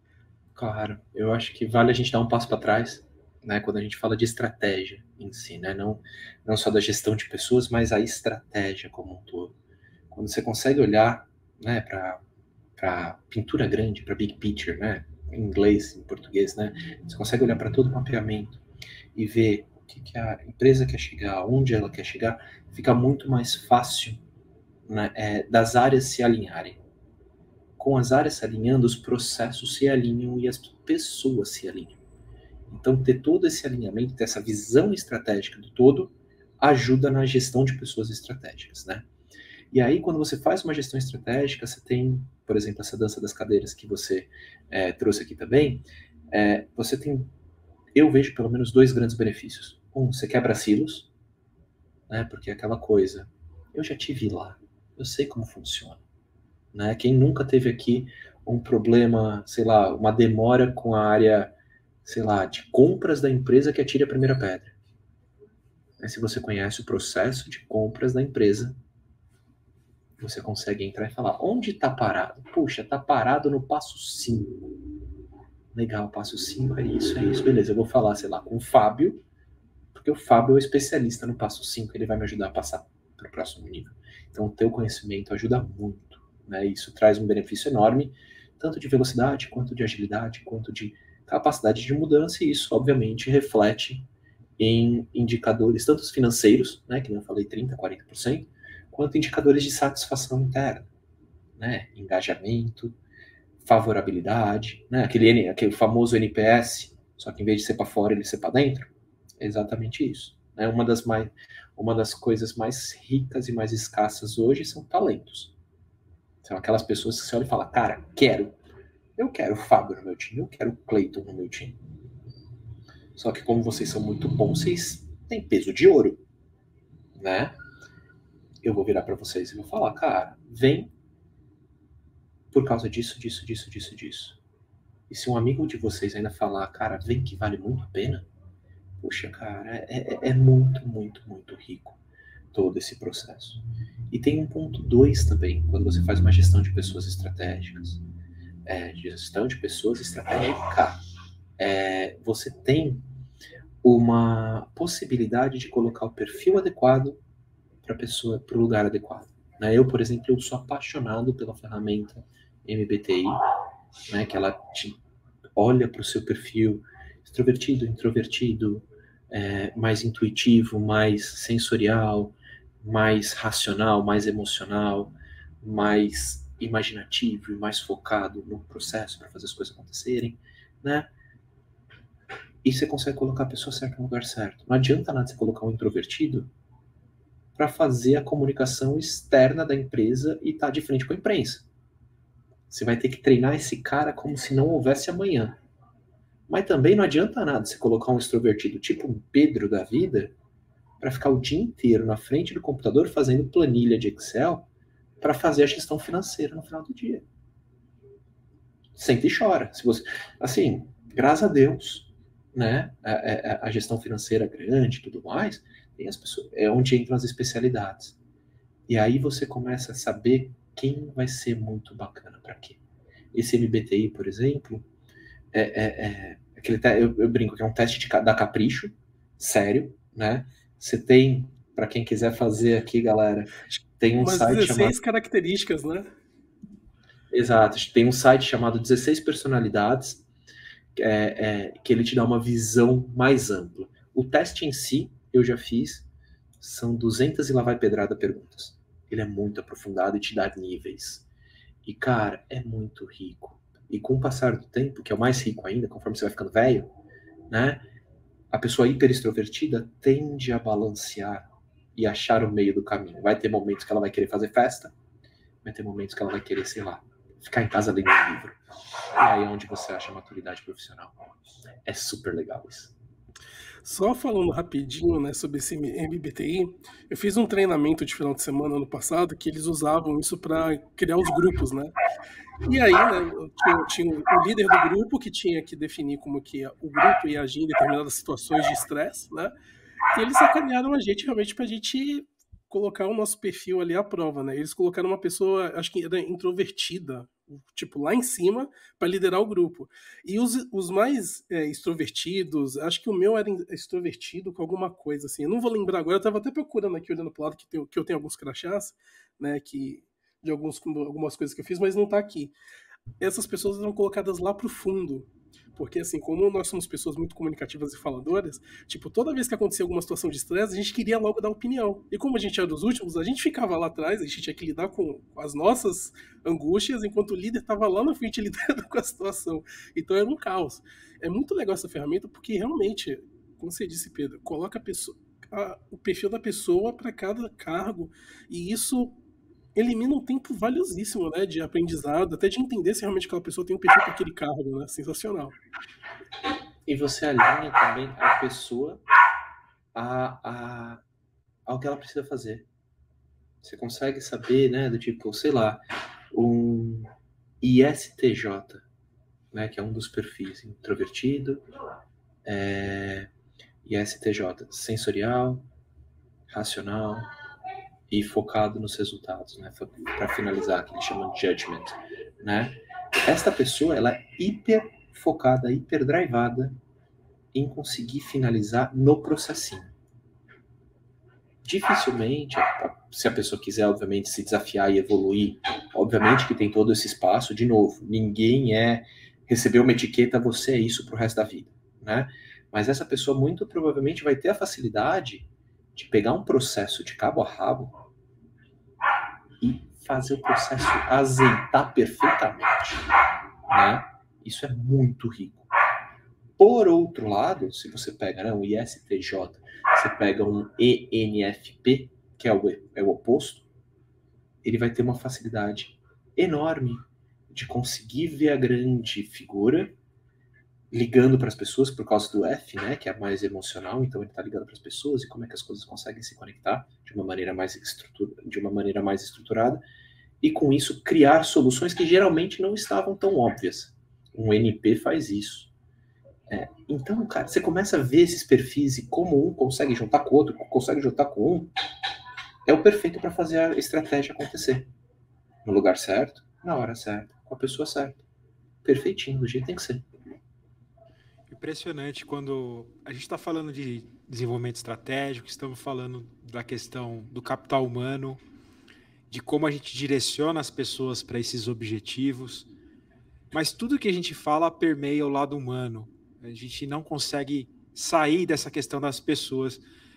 Claro, eu acho que vale a gente dar um passo para trás, né, quando a gente fala de estratégia em si, né, não, não só da gestão de pessoas, mas a estratégia como um todo. Quando você consegue olhar, né, para para pintura grande, para big picture, né, em inglês, em português, né, você consegue olhar para todo o mapeamento e ver o que, que a empresa quer chegar, onde ela quer chegar, fica muito mais fácil, né, é, das áreas se alinharem. Com as áreas se alinhando, os processos se alinham e as pessoas se alinham. Então, ter todo esse alinhamento, ter essa visão estratégica do todo, ajuda na gestão de pessoas estratégicas, né? E aí, quando você faz uma gestão estratégica, você tem, por exemplo, essa dança das cadeiras que você é, trouxe aqui também, é, você tem, eu vejo pelo menos dois grandes benefícios. Um, você quebra silos, né? Porque é aquela coisa, eu já tive lá, eu sei como funciona, né? Quem nunca teve aqui um problema, sei lá, uma demora com a área, sei lá, de compras da empresa que atire a primeira pedra. Mas se você conhece o processo de compras da empresa, você consegue entrar e falar, onde está parado? Puxa, está parado no passo cinco. Legal, passo cinco é isso, é isso. Beleza, eu vou falar, sei lá, com o Fábio, porque o Fábio é o especialista no passo cinco, ele vai me ajudar a passar para o próximo nível. Então, o teu conhecimento ajuda muito, né? Isso traz um benefício enorme, tanto de velocidade, quanto de agilidade, quanto de capacidade de mudança, e isso, obviamente, reflete em indicadores, tanto os financeiros, né, que nem eu falei, trinta, quarenta por cento, quanto indicadores de satisfação interna, né? Engajamento, favorabilidade, né? Aquele, aquele famoso N P S, só que em vez de ser para fora, ele ser para dentro. É exatamente isso. É uma das, mais, uma das coisas mais ricas e mais escassas hoje são talentos. São aquelas pessoas que você olha e fala, cara, quero. Eu quero o Fábio no meu time, eu quero o Cleiton no meu time. Só que como vocês são muito bons, vocês têm peso de ouro, né? Eu vou virar para vocês e vou falar, cara, vem por causa disso, disso, disso, disso, disso. E se um amigo de vocês ainda falar, cara, vem que vale muito a pena, puxa, cara, é, é, é muito, muito, muito rico todo esse processo. E tem um ponto dois também, quando você faz uma gestão de pessoas estratégicas. É, gestão de pessoas estratégica. É, você tem uma possibilidade de colocar o perfil adequado para a pessoa, para o lugar adequado. Né? Eu, por exemplo, eu sou apaixonado pela ferramenta M B T I, né, que ela te olha para o seu perfil extrovertido, introvertido, é, mais intuitivo, mais sensorial, mais racional, mais emocional, mais imaginativo e mais focado no processo para fazer as coisas acontecerem, né? E você consegue colocar a pessoa certa no lugar certo. Não adianta nada você colocar um introvertido para fazer a comunicação externa da empresa e estar tá de frente com a imprensa. Você vai ter que treinar esse cara como se não houvesse amanhã. Mas também não adianta nada você colocar um extrovertido tipo um Pedro da vida para ficar o dia inteiro na frente do computador fazendo planilha de Excel para fazer a gestão financeira no final do dia. Senta e chora. Se você, assim, graças a Deus, né, a, a, a gestão financeira grande e tudo mais, tem as pessoas, é onde entram as especialidades. E aí você começa a saber quem vai ser muito bacana para quê. Esse M B T I, por exemplo, é, é, é aquele te, eu, eu brinco que é um teste de, da Capricho, sério, né? Você tem, para quem quiser fazer aqui, galera, tem um umas site dezesseis chamado... características, né? Exato, tem um site chamado dezesseis personalidades, é, é, que ele te dá uma visão mais ampla. O teste em si, eu já fiz, são duzentas e lá vai pedrada perguntas. Ele é muito aprofundado e te dá níveis. E, cara, é muito rico. E com o passar do tempo, que é o mais rico ainda, conforme você vai ficando velho, né? A pessoa hiper extrovertida tende a balancear e achar o meio do caminho. Vai ter momentos que ela vai querer fazer festa, vai ter momentos que ela vai querer, sei lá, ficar em casa lendo um livro. E aí é onde você acha a maturidade profissional. É super legal isso. Só falando rapidinho, né, sobre esse M B T I, eu fiz um treinamento de final de semana ano passado que eles usavam isso para criar os grupos, né? E aí, né, tinha, tinha o líder do grupo que tinha que definir como que o grupo ia agir em determinadas situações de estresse, né? E eles sacanearam a gente realmente pra gente colocar o nosso perfil ali à prova, né? Eles colocaram uma pessoa, acho que era introvertida, tipo, lá em cima, para liderar o grupo. E os, os mais é, extrovertidos, acho que o meu era extrovertido com alguma coisa, assim. Eu não vou lembrar agora, eu tava até procurando aqui, olhando pro lado, que, tem, que eu tenho alguns crachás, né, que, de alguns, algumas coisas que eu fiz, mas não tá aqui. Essas pessoas eram colocadas lá pro fundo. Porque, assim, como nós somos pessoas muito comunicativas e faladoras, tipo, toda vez que acontecia alguma situação de estresse, a gente queria logo dar opinião. E como a gente era dos últimos, a gente ficava lá atrás, a gente tinha que lidar com as nossas angústias, enquanto o líder estava lá na frente lidando com a situação. Então era um caos. É muito legal essa ferramenta, porque realmente, como você disse, Pedro, coloca a pessoa, a, o perfil da pessoa para cada cargo, e isso elimina um tempo valiosíssimo, né, de aprendizado, até de entender se realmente aquela pessoa tem um perfil para aquele cargo, né? Sensacional. E você alinha também a pessoa a, a, ao que ela precisa fazer. Você consegue saber, né, do tipo, sei lá, um I S T J, né, que é um dos perfis, introvertido, é, I S T J, sensorial, racional e focado nos resultados, né, para finalizar, que eles chamam de judgment, né. Esta pessoa, ela é hiper focada, hiper drivada em conseguir finalizar no processinho. Dificilmente, se a pessoa quiser, obviamente, se desafiar e evoluir, obviamente que tem todo esse espaço, de novo, ninguém é receber uma etiqueta, você é isso pro resto da vida, né? Mas essa pessoa muito provavelmente vai ter a facilidade de pegar um processo de cabo a rabo e fazer o processo azeitar perfeitamente, né? Isso é muito rico. Por outro lado, se você pega, né, um I S T J, você pega um E N F P, que é o, é o oposto, ele vai ter uma facilidade enorme de conseguir ver a grande figura ligando para as pessoas por causa do F, né, que é mais emocional, então ele está ligando para as pessoas e como é que as coisas conseguem se conectar de uma maneira mais estrutura, de uma maneira mais estruturada, e com isso criar soluções que geralmente não estavam tão óbvias. Um N P faz isso. É, então, cara, você começa a ver esses perfis e como um consegue juntar com o outro, consegue juntar com um, é o perfeito para fazer a estratégia acontecer. No lugar certo, na hora certa, com a pessoa certa. Perfeitinho, do jeito que tem que ser. Impressionante quando a gente está falando de desenvolvimento estratégico, estamos falando da questão do capital humano, de como a gente direciona as pessoas para esses objetivos, mas tudo que a gente fala permeia o lado humano. A gente não consegue sair dessa questão das pessoas.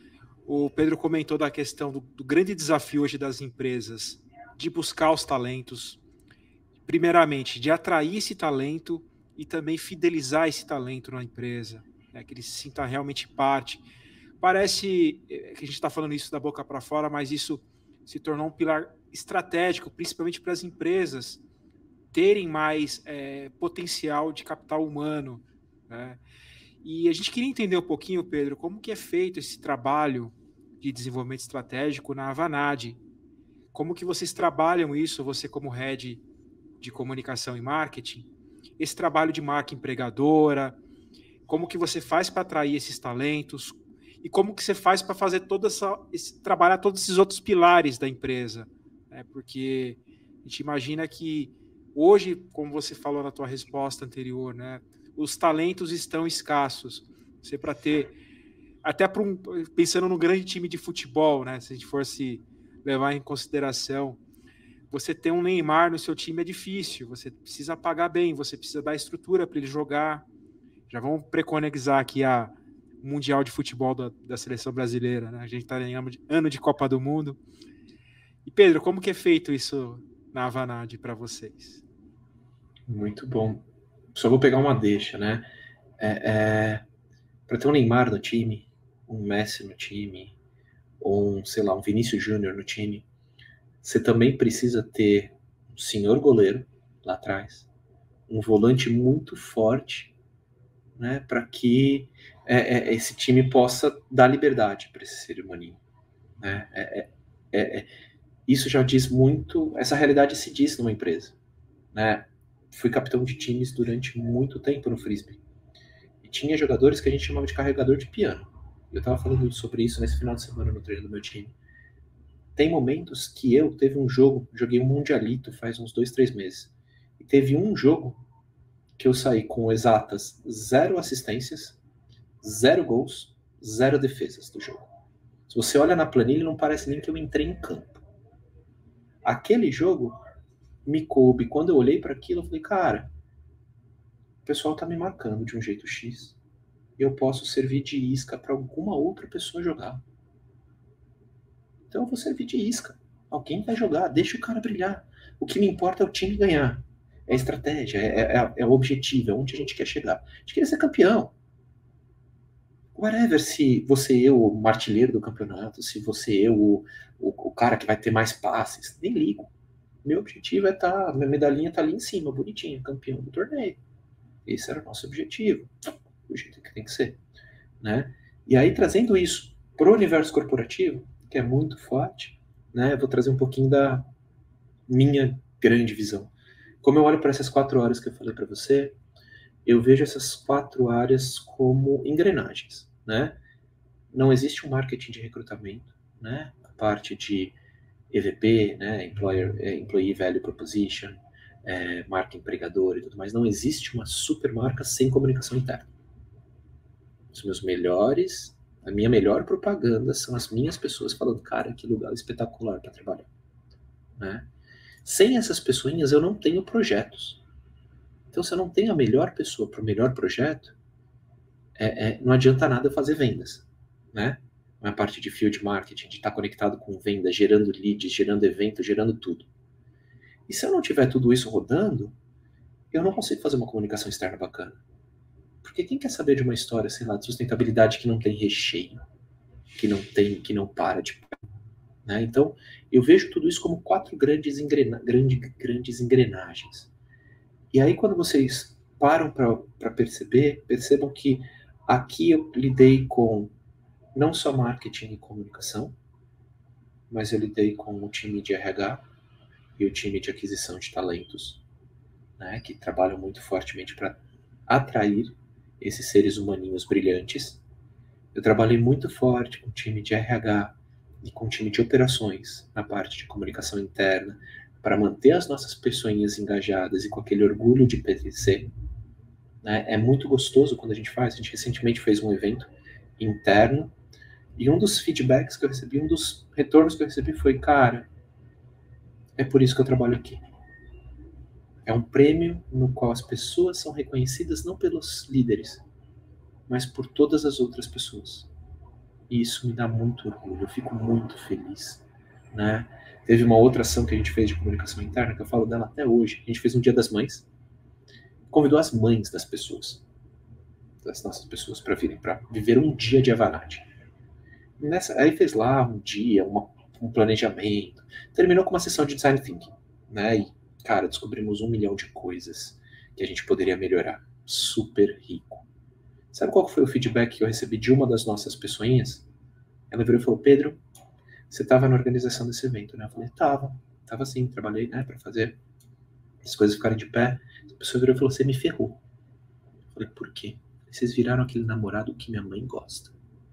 O Pedro comentou da questão do, do grande desafio hoje das empresas, de buscar os talentos, primeiramente, de atrair esse talento e também fidelizar esse talento na empresa, né, que ele se sinta realmente parte. Parece que a gente está falando isso da boca para fora, mas isso se tornou um pilar estratégico, principalmente para as empresas terem mais é, potencial de capital humano, né? E a gente queria entender um pouquinho, Pedro, como que é feito esse trabalho de desenvolvimento estratégico na Avanade. Como que vocês trabalham isso, você como head de comunicação e marketing, esse trabalho de marca empregadora, como que você faz para atrair esses talentos e como que você faz para fazer toda essa, esse, trabalhar todos esses outros pilares da empresa, né? Porque a gente imagina que hoje, como você falou na tua resposta anterior, né, os talentos estão escassos. Você para ter, até para um, pensando no grande time de futebol, né, se a gente fosse levar em consideração, você ter um Neymar no seu time é difícil, você precisa pagar bem, você precisa dar estrutura para ele jogar. Já vamos preconizar aqui a o Mundial de Futebol da, da Seleção Brasileira, né? A gente está em ano de Copa do Mundo. E Pedro, como que é feito isso na Avanade para vocês? Muito bom. Só vou pegar uma deixa, né? É, é, para ter um Neymar no time, um Messi no time, ou um, sei lá, um Vinícius Júnior no time, você também precisa ter um senhor goleiro lá atrás, um volante muito forte, né, para que é, é, esse time possa dar liberdade para esse cerimônia. Né? É, é, é, isso já diz muito, essa realidade se diz numa empresa. Né? Fui capitão de times durante muito tempo no Frisbee. E tinha jogadores que a gente chamava de carregador de piano. Eu estava falando sobre isso nesse final de semana no treino do meu time. Tem momentos que eu, teve um jogo, joguei um Mundialito faz uns dois, três meses. E teve um jogo que eu saí com exatas zero assistências, zero gols, zero defesas do jogo. Se você olha na planilha, não parece nem que eu entrei em campo. Aquele jogo me coube. Quando eu olhei para aquilo, eu falei, cara, o pessoal tá me marcando de um jeito X. Eu posso servir de isca para alguma outra pessoa jogar. Então eu vou servir de isca. Alguém vai jogar, deixa o cara brilhar. O que me importa é o time ganhar. É a estratégia, é, é, é o objetivo, é onde a gente quer chegar. A gente quer ser campeão. whatever, se você eu o artilheiro do campeonato, se você eu o, o, o cara que vai ter mais passes, nem ligo. Meu objetivo é estar, tá, minha medalhinha tá ali em cima, bonitinha, campeão do torneio. Esse era o nosso objetivo, do jeito que tem que ser, né? E aí, trazendo isso para o universo corporativo, que é muito forte, né? Eu vou trazer um pouquinho da minha grande visão. Como eu olho para essas quatro áreas que eu falei para você, eu vejo essas quatro áreas como engrenagens, né? Não existe um marketing de recrutamento, né? A parte de E V P, né? Employer, Employee Value Proposition, é, marca empregador e tudo mais. Não existe uma super marca sem comunicação interna. Os meus melhores, a minha melhor propaganda são as minhas pessoas falando, cara, que lugar espetacular para trabalhar, né? Sem essas pessoinhas eu não tenho projetos. Então, se eu não tenho a melhor pessoa para o melhor projeto, é, é, não adianta nada eu fazer vendas, né? A parte de field marketing, de estar conectado com vendas, gerando leads, gerando eventos, gerando tudo. E se eu não tiver tudo isso rodando, eu não consigo fazer uma comunicação externa bacana. Porque quem quer saber de uma história, sei lá, de sustentabilidade que não tem recheio, que não tem, que não para de... Né? Então, eu vejo tudo isso como quatro grandes, engrena, grande, grandes engrenagens. E aí, quando vocês param para perceber, percebam que aqui eu lidei com não só marketing e comunicação, mas eu lidei com o time de R H e o time de aquisição de talentos, né, que trabalham muito fortemente para atrair esses seres humaninhos brilhantes. Eu trabalhei muito forte com o time de R H e com o time de operações na parte de comunicação interna, para manter as nossas pessoinhas engajadas e com aquele orgulho de P T C. Né? É muito gostoso quando a gente faz. A gente recentemente fez um evento interno e um dos feedbacks que eu recebi, um dos retornos que eu recebi foi, cara, é por isso que eu trabalho aqui. É um prêmio no qual as pessoas são reconhecidas não pelos líderes, mas por todas as outras pessoas. E isso me dá muito orgulho, eu fico muito feliz, né? Teve uma outra ação que a gente fez de comunicação interna, que eu falo dela até hoje. A gente fez um Dia das Mães, convidou as mães das pessoas, das nossas pessoas, para virem, para viver um dia de Avanade. Nessa, aí fez lá um dia, uma, um planejamento, terminou com uma sessão de design thinking, né? E, cara, descobrimos um milhão de coisas que a gente poderia melhorar. Super rico. Sabe qual foi o feedback que eu recebi de uma das nossas pessoinhas? Ela virou e falou, Pedro, você estava na organização desse evento, né? Eu falei, tava, tava sim, trabalhei, né, para fazer as coisas ficarem de pé. A pessoa virou e falou, você me ferrou. Eu falei, por quê? Vocês viraram aquele namorado que minha mãe gosta.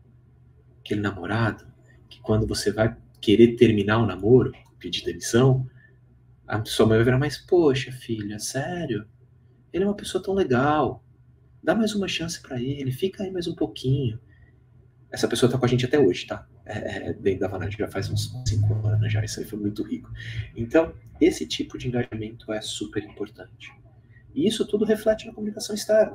Aquele namorado que quando você vai querer terminar o namoro, pedir demissão, a sua mãe vai virar, mas poxa, filha, sério? Ele é uma pessoa tão legal. Dá mais uma chance para ele, fica aí mais um pouquinho. Essa pessoa tá com a gente até hoje, tá? É, é, dentro da Avanade, já faz uns cinco anos já, isso aí foi muito rico. Então, esse tipo de engajamento é super importante. E isso tudo reflete na comunicação externa.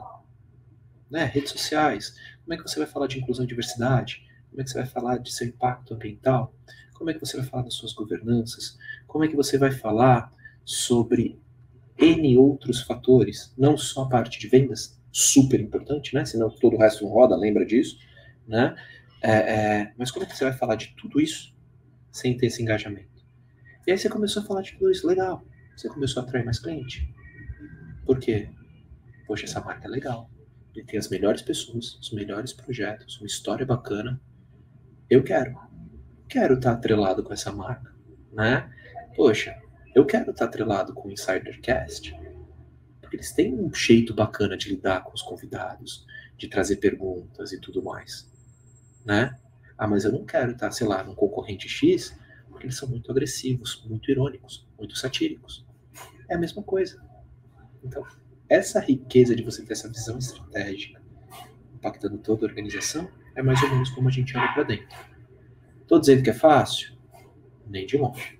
Né? Redes sociais, como é que você vai falar de inclusão e diversidade? Como é que você vai falar de seu impacto ambiental? Como é que você vai falar das suas governanças? Como é que você vai falar sobre N outros fatores? Não só a parte de vendas, super importante, né? Senão todo o resto não roda, lembra disso, né? É, é, mas como é que você vai falar de tudo isso sem ter esse engajamento? E aí você começou a falar de tudo isso, legal. Você começou a atrair mais cliente. Por quê? Poxa, essa marca é legal. Ele tem as melhores pessoas, os melhores projetos, uma história bacana. Eu quero. Quero estar atrelado com essa marca, né? Poxa, eu quero estar atrelado com o Insidercast. Porque eles têm um jeito bacana de lidar com os convidados, de trazer perguntas e tudo mais. Né? Ah, mas eu não quero estar, sei lá, num concorrente X, porque eles são muito agressivos, muito irônicos, muito satíricos. É a mesma coisa. Então, essa riqueza de você ter essa visão estratégica, impactando toda a organização, é mais ou menos como a gente olha para dentro. Estou dizendo que é fácil? Nem de longe.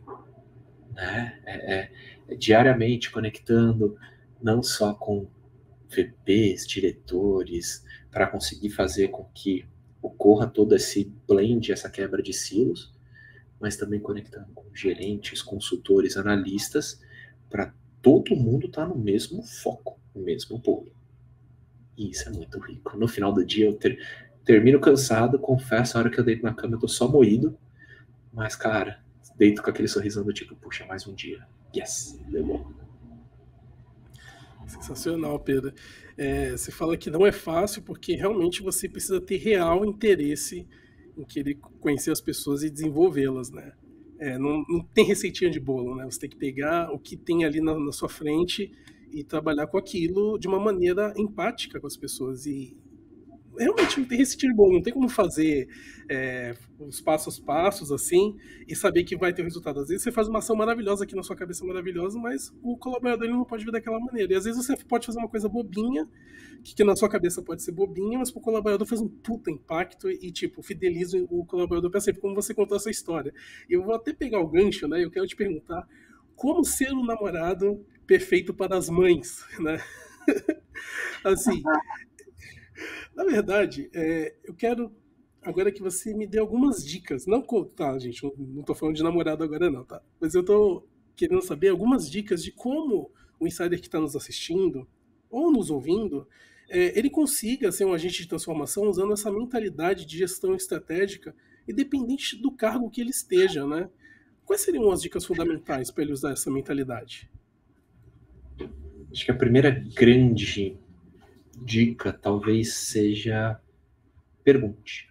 Né? É, é, é diariamente conectando, não só com V Ps, diretores, para conseguir fazer com que ocorra todo esse blend, essa quebra de silos, mas também conectando com gerentes, consultores, analistas, para todo mundo estar tá no mesmo foco, no mesmo polo. E isso é muito rico. No final do dia, eu ter, termino cansado, confesso, a hora que eu deito na cama eu tô só moído, mas, cara, deito com aquele sorrisão do tipo, puxa, mais um dia. Yes, deu bom. Sensacional, Pedro. É, você fala que não é fácil porque realmente você precisa ter real interesse em querer conhecer as pessoas e desenvolvê-las, né? É, não, não tem receitinha de bolo, né? Você tem que pegar o que tem ali na, na sua frente e trabalhar com aquilo de uma maneira empática com as pessoas. E realmente não tem receitinha de bolo, não tem como fazer é, os passos a passos assim e saber que vai ter um resultado. Às vezes você faz uma ação maravilhosa aqui na sua cabeça, maravilhosa, mas o colaborador ele não pode ver daquela maneira. E às vezes você pode fazer uma coisa bobinha, que, que na sua cabeça pode ser bobinha, mas pro colaborador faz um puta impacto e, tipo, fideliza o colaborador pra sempre, como você contou essa história. Eu vou até pegar o gancho, né? Eu quero te perguntar como ser um namorado perfeito para as mães, né? Assim, na verdade, é, eu quero agora que você me dê algumas dicas. Não, tá, gente, não tô falando de namorado agora não, tá? Mas eu tô querendo saber algumas dicas de como o insider que está nos assistindo ou nos ouvindo, é, ele consiga ser um agente de transformação usando essa mentalidade de gestão estratégica, independente do cargo que ele esteja, né? Quais seriam as dicas fundamentais para ele usar essa mentalidade? Acho que a primeira grande dica talvez seja pergunte.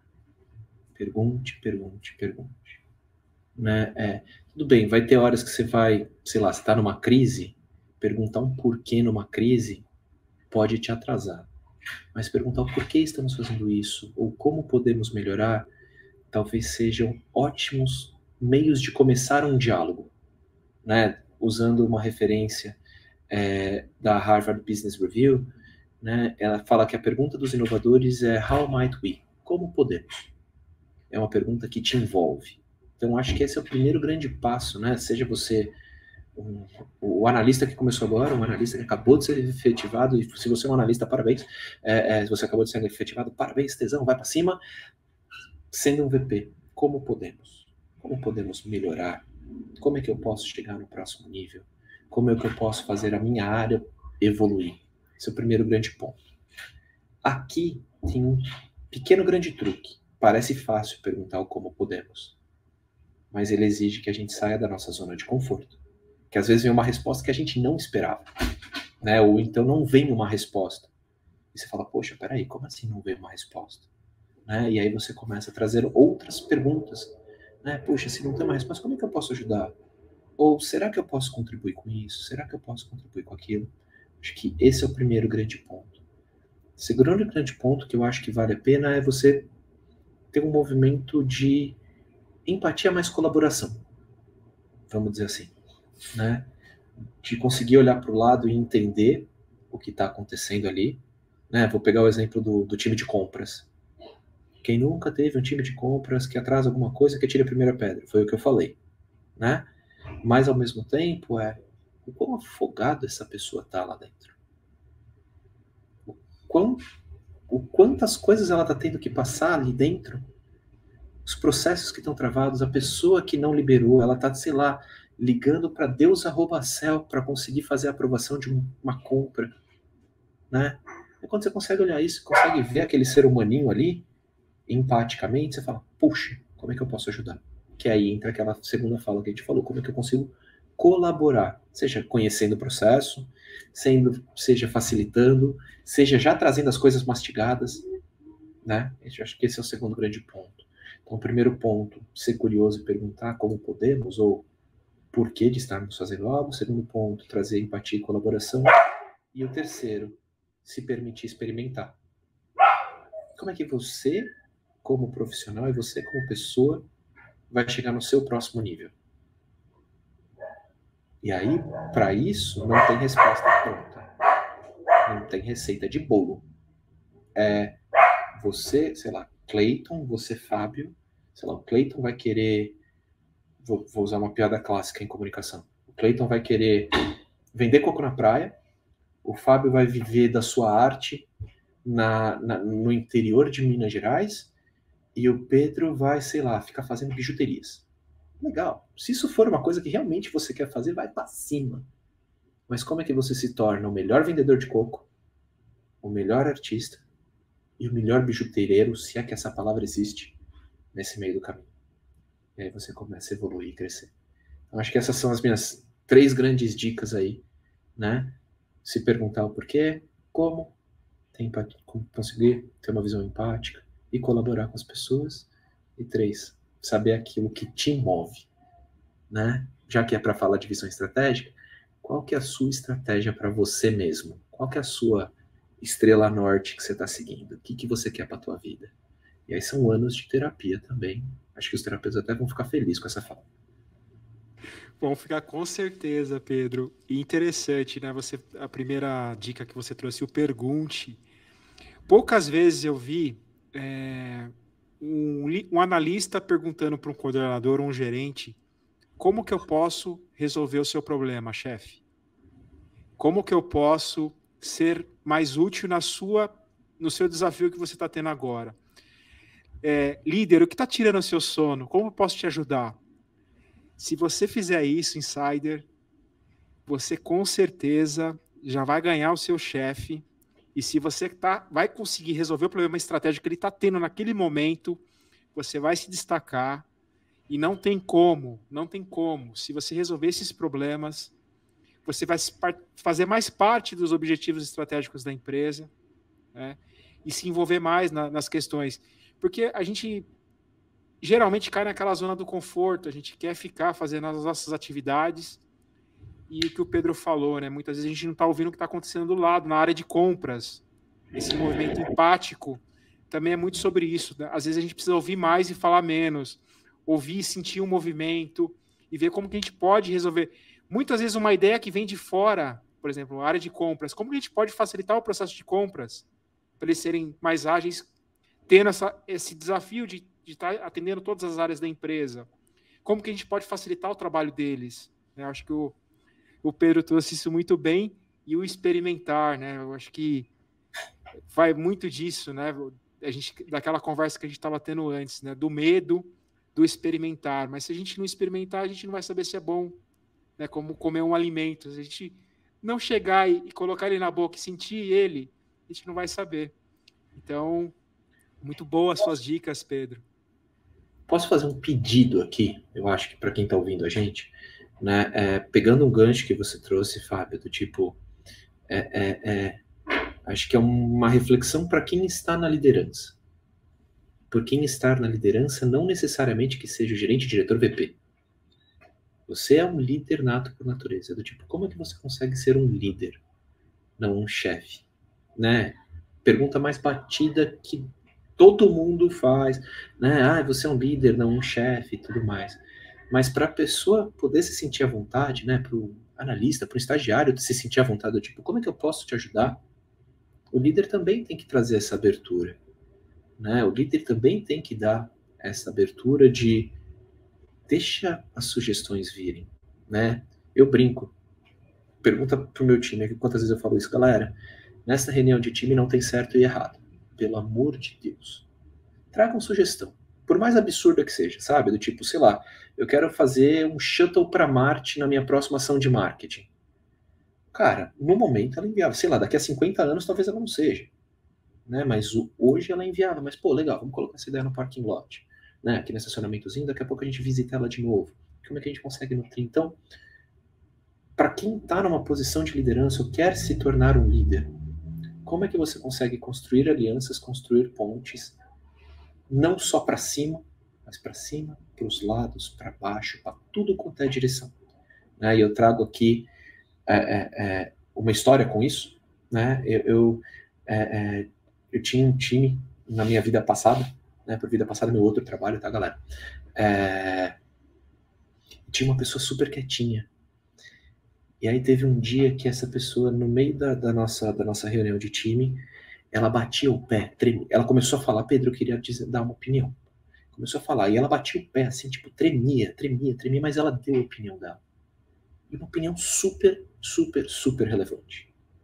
Pergunte, pergunte, pergunte. Né? É, tudo bem, vai ter horas que você vai, sei lá, você está numa crise, perguntar um porquê numa crise pode te atrasar. Mas perguntar o porquê estamos fazendo isso, ou como podemos melhorar, talvez sejam ótimos meios de começar um diálogo. Né? Usando uma referência é, da Harvard Business Review, né? Ela fala que a pergunta dos inovadores é How might we? Como podemos? É uma pergunta que te envolve. Então, acho que esse é o primeiro grande passo, né? Seja você um, o analista que começou agora, um analista que acabou de ser efetivado, e se você é um analista, parabéns. É, é, se você acabou de ser efetivado, parabéns, tesão, vai para cima. Sendo um V P, como podemos? Como podemos melhorar? Como é que eu posso chegar no próximo nível? Como é que eu posso fazer a minha área evoluir? Esse é o primeiro grande ponto. Aqui tem um pequeno grande truque. Parece fácil perguntar o como podemos, mas ele exige que a gente saia da nossa zona de conforto. Que às vezes vem uma resposta que a gente não esperava, né? Ou então não vem uma resposta. E você fala, poxa, peraí, como assim não veio uma resposta? Né? E aí você começa a trazer outras perguntas. Né? Poxa, se não tem uma resposta, como é que eu posso ajudar? Ou será que eu posso contribuir com isso? Será que eu posso contribuir com aquilo? Acho que esse é o primeiro grande ponto. O segundo grande ponto que eu acho que vale a pena é você ter um movimento de empatia mais colaboração. Vamos dizer assim. Né? De conseguir olhar para o lado e entender o que está acontecendo ali. Né? Vou pegar o exemplo do, do time de compras. Quem nunca teve um time de compras que atrasa alguma coisa que tira a primeira pedra? Foi o que eu falei. Né? Mas, ao mesmo tempo, é o quão afogado essa pessoa está lá dentro. O, quão, o quantas coisas ela está tendo que passar ali dentro. Os processos que estão travados, a pessoa que não liberou, ela está, sei lá, ligando para Deus arroba céu para conseguir fazer a aprovação de uma compra. Né? E quando você consegue olhar isso, consegue ver aquele ser humaninho ali, empaticamente, você fala, puxa, como é que eu posso ajudar? Que aí entra aquela segunda fala que a gente falou, como é que eu consigo colaborar, seja conhecendo o processo, sendo, seja facilitando, seja já trazendo as coisas mastigadas, né? Eu acho que esse é o segundo grande ponto. Então, o primeiro ponto, ser curioso e perguntar como podemos, ou por que de estarmos fazendo algo. O segundo ponto, trazer empatia e colaboração. E o terceiro, se permitir experimentar. Como é que você, como profissional, e você como pessoa, vai chegar no seu próximo nível? E aí, para isso, não tem resposta pronta. Não tem receita de bolo. É você, sei lá, Clayton, você, Fábio, sei lá, o Clayton vai querer, vou, vou usar uma piada clássica em comunicação, o Clayton vai querer vender coco na praia, o Fábio vai viver da sua arte na, na, no interior de Minas Gerais, e o Pedro vai, sei lá, ficar fazendo bijuterias. Legal. Se isso for uma coisa que realmente você quer fazer, vai para cima. Mas como é que você se torna o melhor vendedor de coco, o melhor artista, e o melhor bijuteiro, se é que essa palavra existe, nesse meio do caminho. E aí você começa a evoluir e crescer. Então, acho que essas são as minhas três grandes dicas aí, né? Se perguntar o porquê, como, tem, como conseguir ter uma visão empática e colaborar com as pessoas. E três, saber aquilo que te move, né? Já que é para falar de visão estratégica, qual que é a sua estratégia para você mesmo? Qual que é a sua estrela norte que você está seguindo? O que, que você quer para a tua vida? E aí são anos de terapia também. Acho que os terapeutas até vão ficar felizes com essa fala. Vão ficar com certeza, Pedro. E interessante, né? Você, a primeira dica que você trouxe, o pergunte. Poucas vezes eu vi é, um, um analista perguntando para um coordenador ou um gerente: como que eu posso resolver o seu problema, chefe? Como que eu posso ser mais útil na sua, no seu desafio que você está tendo agora? É, líder, o que está tirando o seu sono? Como eu posso te ajudar? Se você fizer isso, insider, você com certeza já vai ganhar o seu chefe. E se você tá, vai conseguir resolver o problema estratégico que ele está tendo naquele momento, você vai se destacar. E não tem como, não tem como. Se você resolver esses problemas, você vai fazer mais parte dos objetivos estratégicos da empresa, né? E se envolver mais na, nas questões. Porque a gente geralmente cai naquela zona do conforto, a gente quer ficar fazendo as nossas atividades. E o que o Pedro falou, né? Muitas vezes a gente não está ouvindo o que está acontecendo do lado, na área de compras. Esse movimento empático também é muito sobre isso, né? Às vezes a gente precisa ouvir mais e falar menos. Ouvir, sentir um movimento e ver como que a gente pode resolver. Muitas vezes uma ideia que vem de fora, por exemplo, a área de compras, como que a gente pode facilitar o processo de compras para eles serem mais ágeis, tendo essa, esse desafio de, de estar atendendo todas as áreas da empresa. Como que a gente pode facilitar o trabalho deles? Eu acho que o, o Pedro trouxe isso muito bem, e o experimentar, né? Eu acho que vai muito disso, né? A gente, daquela conversa que a gente estava tendo antes, né? Do medo, do experimentar, mas se a gente não experimentar, a gente não vai saber se é bom, né? Como comer um alimento, se a gente não chegar e, e colocar ele na boca e sentir ele, a gente não vai saber. Então, muito boas as suas dicas, Pedro. Posso fazer um pedido aqui, eu acho que para quem está ouvindo a gente, né? É, pegando um gancho que você trouxe, Fábio, do tipo, é, é, é, acho que é uma reflexão para quem está na liderança. Por quem estar na liderança, não necessariamente que seja o gerente, diretor, V P. Você é um líder nato por natureza. Do tipo, como é que você consegue ser um líder, não um chefe? Né? Pergunta mais batida que todo mundo faz. Né? Ah, você é um líder, não um chefe e tudo mais. Mas para a pessoa poder se sentir à vontade, né? Para o analista, para o estagiário se sentir à vontade, do tipo, como é que eu posso te ajudar? O líder também tem que trazer essa abertura. Né? O líder também tem que dar essa abertura de deixa as sugestões virem, né? Eu brinco, pergunta pro meu time aqui quantas vezes eu falo isso, galera, nessa reunião de time não tem certo e errado, pelo amor de Deus, tragam sugestão, por mais absurda que seja, sabe? Do tipo, sei lá, eu quero fazer um shuttle para Marte na minha próxima ação de marketing. Cara, no momento ela é inviável, sei lá, daqui a cinquenta anos talvez ela não seja. Né, mas o, hoje ela é inviável, mas pô, legal, vamos colocar essa ideia no parking lot, né, aqui no estacionamentozinho, daqui a pouco a gente visita ela de novo. Como é que a gente consegue nutrir? Então, para quem está numa posição de liderança ou quer se tornar um líder, como é que você consegue construir alianças, construir pontes, não só para cima, mas para cima, para os lados, para baixo, para tudo quanto é direção. Né, e eu trago aqui é, é, é, uma história com isso, né, eu, eu é, é, eu tinha um time na minha vida passada, né, por vida passada, meu outro trabalho, tá, galera? É... Tinha uma pessoa super quietinha. E aí teve um dia que essa pessoa, no meio da, da, nossa, da nossa reunião de time, ela batia o pé, tremia. Ela começou a falar, Pedro, eu queria dizer, dar uma opinião. Começou a falar, e ela batia o pé, assim, tipo, tremia, tremia, tremia, mas ela deu a opinião dela. E uma opinião super, super, super relevante.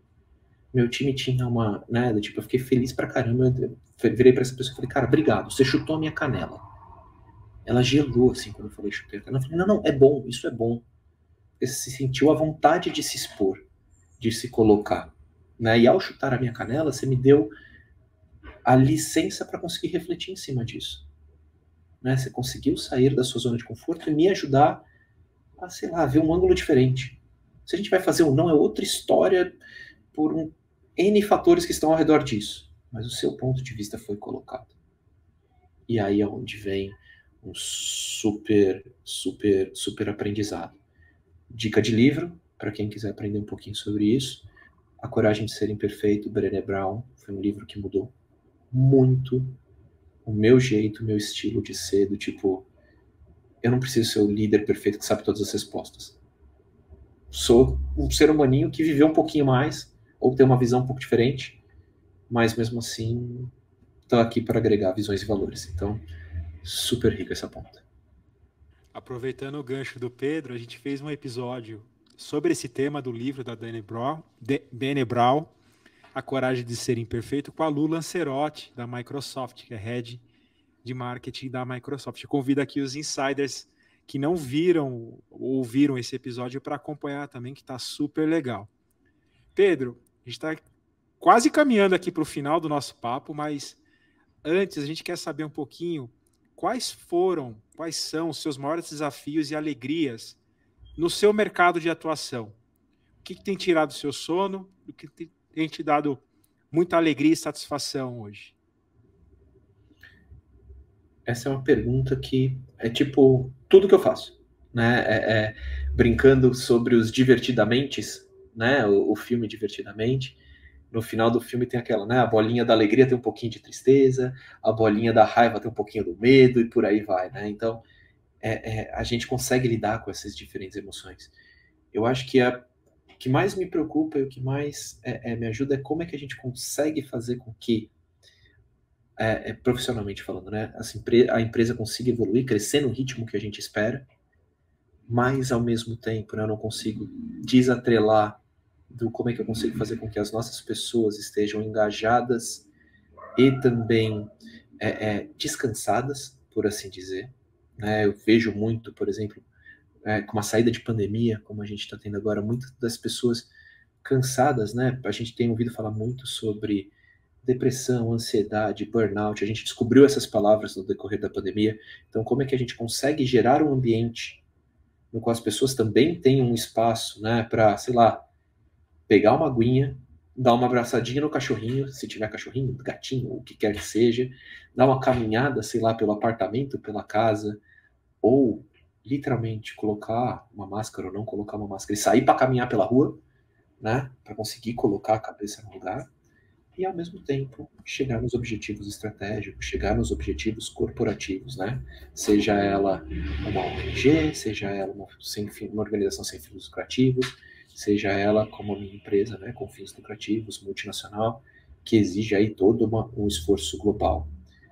Meu time tinha uma, né, tipo, eu fiquei feliz pra caramba, eu virei pra essa pessoa e falei, cara, obrigado, você chutou a minha canela. Ela gelou, assim, quando eu falei chutei a canela. Eu falei, não, não, é bom, isso é bom. Você se sentiu a vontade de se expor, de se colocar. Né? E ao chutar a minha canela, você me deu a licença para conseguir refletir em cima disso. Né? Você conseguiu sair da sua zona de conforto e me ajudar a, sei lá, ver um ângulo diferente. Se a gente vai fazer ou não é outra história por um N fatores que estão ao redor disso. Mas o seu ponto de vista foi colocado. E aí é onde vem um super, super, super aprendizado. Dica de livro, para quem quiser aprender um pouquinho sobre isso. A Coragem de Ser Imperfeito, Brené Brown, foi um livro que mudou muito o meu jeito, o meu estilo de ser, do tipo, eu não preciso ser o líder perfeito que sabe todas as respostas. Sou um ser humaninho que viveu um pouquinho mais, ou tem uma visão um pouco diferente, mas mesmo assim, estou aqui para agregar visões e valores. Então, super rico essa ponta. Aproveitando o gancho do Pedro, a gente fez um episódio sobre esse tema do livro da Brené Brown, de Brené Brown, A Coragem de Ser Imperfeito, com a Lu Lancerotti, da Microsoft, que é Head de Marketing da Microsoft. Eu convido aqui os insiders que não viram ou ouviram esse episódio para acompanhar também, que está super legal. Pedro, a gente está quase caminhando aqui para o final do nosso papo, mas antes a gente quer saber um pouquinho quais foram, quais são os seus maiores desafios e alegrias no seu mercado de atuação. O que, que tem tirado o seu sono? O que tem te dado muita alegria e satisfação hoje? Essa é uma pergunta que é tipo tudo que eu faço, né? É, é, brincando sobre os Divertidamentes, né? O, o filme Divertidamente. No final do filme tem aquela, né? A bolinha da alegria tem um pouquinho de tristeza, a bolinha da raiva tem um pouquinho do medo e por aí vai, né? Então, é, é, a gente consegue lidar com essas diferentes emoções. Eu acho que a o que mais me preocupa e o que mais é, é, me ajuda é como é que a gente consegue fazer com que, é, é, profissionalmente falando, né, assim, a empresa consiga evoluir, crescer no ritmo que a gente espera, mas ao mesmo tempo, né, eu não consigo desatrelar do como é que eu consigo fazer com que as nossas pessoas estejam engajadas e também é, é, descansadas, por assim dizer. Né? Eu vejo muito, por exemplo, É, com uma saída de pandemia, como a gente está tendo agora, muitas das pessoas cansadas, né? A gente tem ouvido falar muito sobre depressão, ansiedade, burnout. A gente descobriu essas palavras no decorrer da pandemia. Então, como é que a gente consegue gerar um ambiente no qual as pessoas também têm um espaço, né, para, sei lá, pegar uma aguinha, dar uma abraçadinha no cachorrinho, se tiver cachorrinho, gatinho, o que quer que seja, dar uma caminhada, sei lá, pelo apartamento, pela casa, ou literalmente colocar uma máscara ou não colocar uma máscara e sair para caminhar pela rua, né, para conseguir colocar a cabeça no lugar e ao mesmo tempo chegar nos objetivos estratégicos, chegar nos objetivos corporativos, né, seja ela uma O N G, seja ela uma, sem, uma organização sem fins lucrativos, seja ela como uma empresa, né, com fins lucrativos, multinacional, que exige aí todo uma, um esforço global.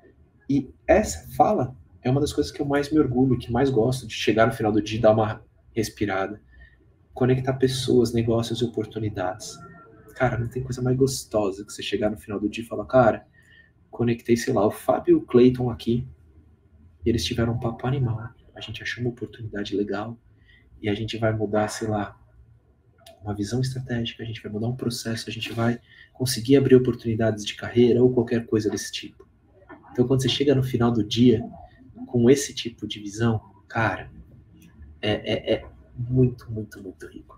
E essa fala é uma das coisas que eu mais me orgulho, que mais gosto de chegar no final do dia e dar uma respirada. Conectar pessoas, negócios e oportunidades. Cara, não tem coisa mais gostosa que você chegar no final do dia e falar, cara, conectei, sei lá, o Fábio e o Clayton aqui, e eles tiveram um papo animal, a gente achou uma oportunidade legal, e a gente vai mudar, sei lá, uma visão estratégica, a gente vai mudar um processo, a gente vai conseguir abrir oportunidades de carreira ou qualquer coisa desse tipo. Então, quando você chega no final do dia com esse tipo de visão, cara, é, é, é muito, muito, muito rico.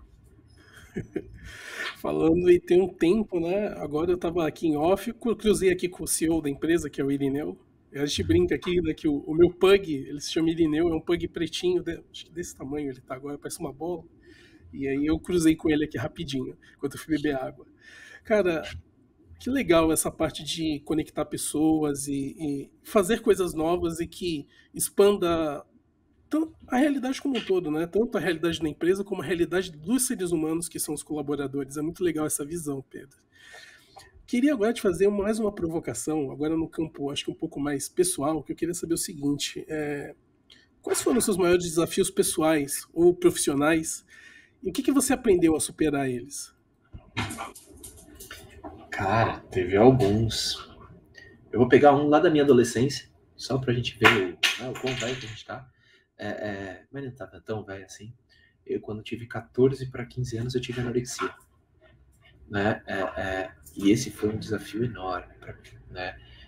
Falando e tem um tempo, né? Agora eu tava aqui em off, cruzei aqui com o C E O da empresa, que é o Irineu. A gente brinca aqui, né, que o, o meu pug, ele se chama Irineu, é um pug pretinho, de, acho que desse tamanho ele tá agora, parece uma bola. E aí eu cruzei com ele aqui rapidinho, enquanto eu fui beber água. Cara, que legal essa parte de conectar pessoas e, e fazer coisas novas e que expanda a realidade como um todo, né? Tanto a realidade da empresa como a realidade dos seres humanos que são os colaboradores. É muito legal essa visão, Pedro. Queria agora te fazer mais uma provocação, agora no campo, acho que um pouco mais pessoal, que eu queria saber o seguinte, é, quais foram os seus maiores desafios pessoais ou profissionais e o que, que você aprendeu a superar eles? Cara, teve alguns. Eu vou pegar um lá da minha adolescência, só pra gente ver o, né, o quão velho que a gente tá. É, é, mas não tava tão velho assim. Eu, quando tive catorze para quinze anos, eu tive anorexia. Né? É, é, e esse foi um desafio enorme para mim. Né?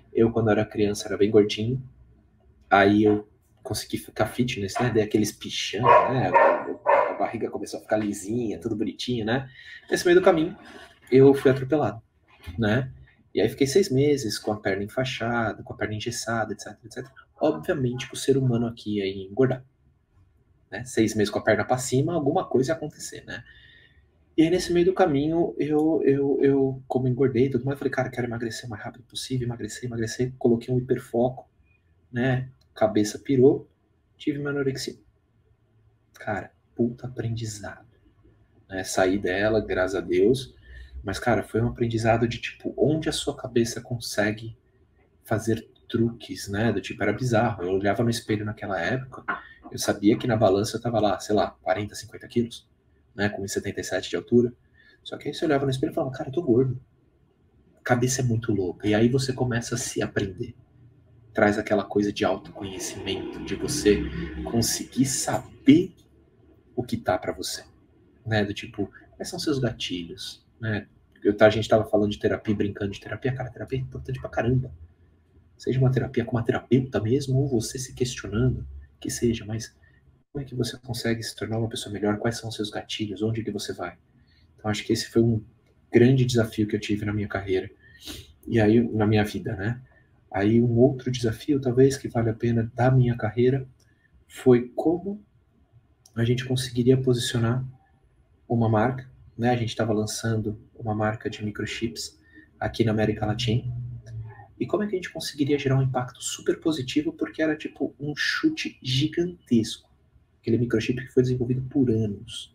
Eu, quando era criança, era bem gordinho. Aí eu consegui ficar fitness, né? Dei aqueles pichão, né? A barriga começou a ficar lisinha, tudo bonitinho, né? Nesse meio do caminho, eu fui atropelado, né? E aí fiquei seis meses com a perna enfaixada, com a perna engessada, etc, etcétera. Obviamente que o ser humano aqui ia engordar, né? Seis meses com a perna para cima, alguma coisa ia acontecer, né? E aí nesse meio do caminho, eu, eu, eu como engordei e tudo mais, eu falei, cara, quero emagrecer o mais rápido possível, emagrecer, emagrecer, coloquei um hiperfoco, né? Cabeça pirou, tive uma anorexia. Cara, puta aprendizado, né? Saí dela, graças a Deus, mas, cara, foi um aprendizado de, tipo, onde a sua cabeça consegue fazer truques, né? Do tipo, era bizarro. Eu olhava no espelho naquela época, eu sabia que na balança eu tava lá, sei lá, quarenta, cinquenta quilos, né? Com um e setenta e sete de altura. Só que aí você olhava no espelho e falava, cara, eu tô gordo. A cabeça é muito louca. E aí você começa a se aprender. Traz aquela coisa de autoconhecimento, de você conseguir saber o que tá pra você, né? Do tipo, quais são seus gatilhos, né? Eu, a gente tava falando de terapia, brincando de terapia, cara, terapia é importante pra caramba. Seja uma terapia com uma terapeuta mesmo, ou você se questionando, que seja, mas como é que você consegue se tornar uma pessoa melhor? Quais são os seus gatilhos? Onde que você vai? Então, acho que esse foi um grande desafio que eu tive na minha carreira. E aí, na minha vida, né? Aí, um outro desafio, talvez, que vale a pena da minha carreira, foi como a gente conseguiria posicionar uma marca, né? A gente estava lançando uma marca de microchips aqui na América Latina. E como é que a gente conseguiria gerar um impacto super positivo, porque era tipo um chute gigantesco. Aquele microchip que foi desenvolvido por anos.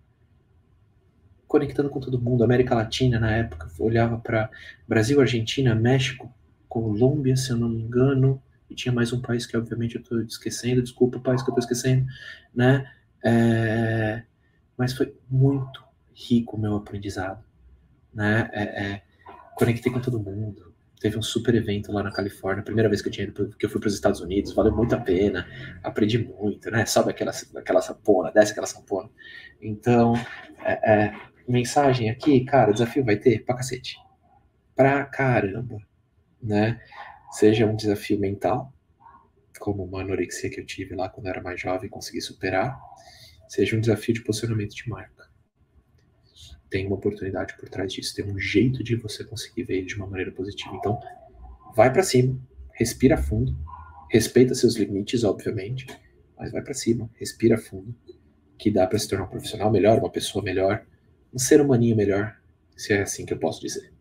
Conectando com todo mundo. A América Latina, na época, olhava para Brasil, Argentina, México, Colômbia, se eu não me engano, e tinha mais um país que, obviamente, eu estou esquecendo. Desculpa o país que eu estou esquecendo, né? É... Mas foi muito rico o meu aprendizado, né? É, é... Conectei com todo mundo. Teve um super evento lá na Califórnia, primeira vez que eu tinha ido, que eu fui para os Estados Unidos, valeu muito a pena, aprendi muito, né? Sobe aquela, aquela sampona, desce aquela sampona. Então, é, é, mensagem aqui, cara, desafio vai ter pra cacete. Pra caramba, né? Seja um desafio mental, como uma anorexia que eu tive lá quando eu era mais jovem e consegui superar, seja um desafio de posicionamento de marca. Tem uma oportunidade por trás disso, tem um jeito de você conseguir ver ele de uma maneira positiva. Então, vai para cima, respira fundo, respeita seus limites, obviamente, mas vai para cima, respira fundo, que dá para se tornar um profissional melhor, uma pessoa melhor, um ser humaninho melhor, se é assim que eu posso dizer.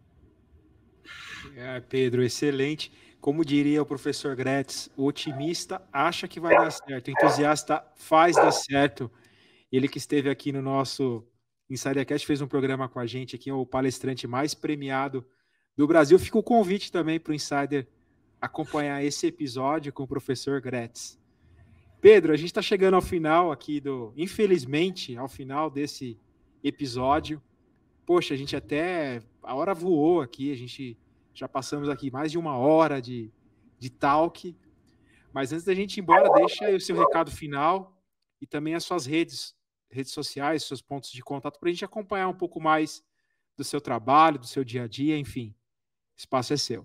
É, Pedro, excelente. Como diria o professor Gretz, o otimista acha que vai dar certo, o entusiasta faz dar certo. Ele que esteve aqui no nosso InsiderCast, fez um programa com a gente aqui, o palestrante mais premiado do Brasil. Fica o convite também para o Insider acompanhar esse episódio com o professor Gretz. Pedro, a gente está chegando ao final aqui do... Infelizmente, ao final desse episódio. Poxa, a gente até... A hora voou aqui, a gente já passamos aqui mais de uma hora de, de talk. Mas antes da gente ir embora, deixa aí o seu recado final e também as suas redes redes sociais, seus pontos de contato, para a gente acompanhar um pouco mais do seu trabalho, do seu dia a dia, enfim. O espaço é seu.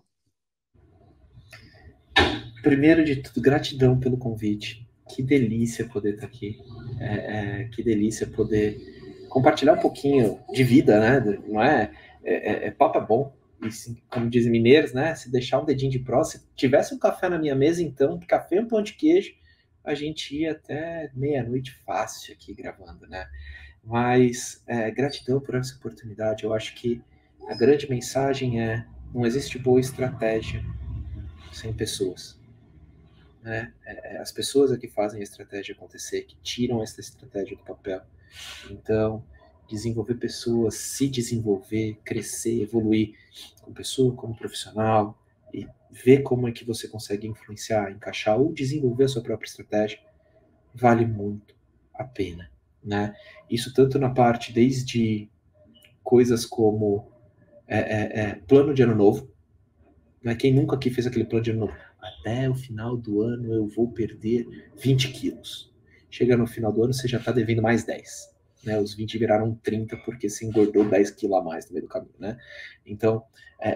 Primeiro de tudo, gratidão pelo convite. Que delícia poder estar aqui. É, é, que delícia poder compartilhar um pouquinho de vida, né? Não é? É, é, é papo é bom. E, sim, como dizem mineiros, né? Se deixar um dedinho de pró, se tivesse um café na minha mesa, então, café e um pão de queijo, a gente ia até meia-noite fácil aqui gravando, né? Mas é, gratidão por essa oportunidade. Eu acho que a grande mensagem é: não existe boa estratégia sem pessoas, né? É, as pessoas é que fazem a estratégia acontecer, que tiram essa estratégia do papel. Então, desenvolver pessoas, se desenvolver, crescer, evoluir como pessoa, como profissional, e ver como é que você consegue influenciar, encaixar ou desenvolver a sua própria estratégia, vale muito a pena, né? Isso tanto na parte desde coisas como é, é, é, plano de ano novo, né? Quem nunca aqui fez aquele plano de ano novo? Até o final do ano eu vou perder vinte quilos. Chega no final do ano, você já está devendo mais dez. Né? Os vinte viraram trinta porque se engordou dez quilos a mais no meio do caminho, né? Então, é, é,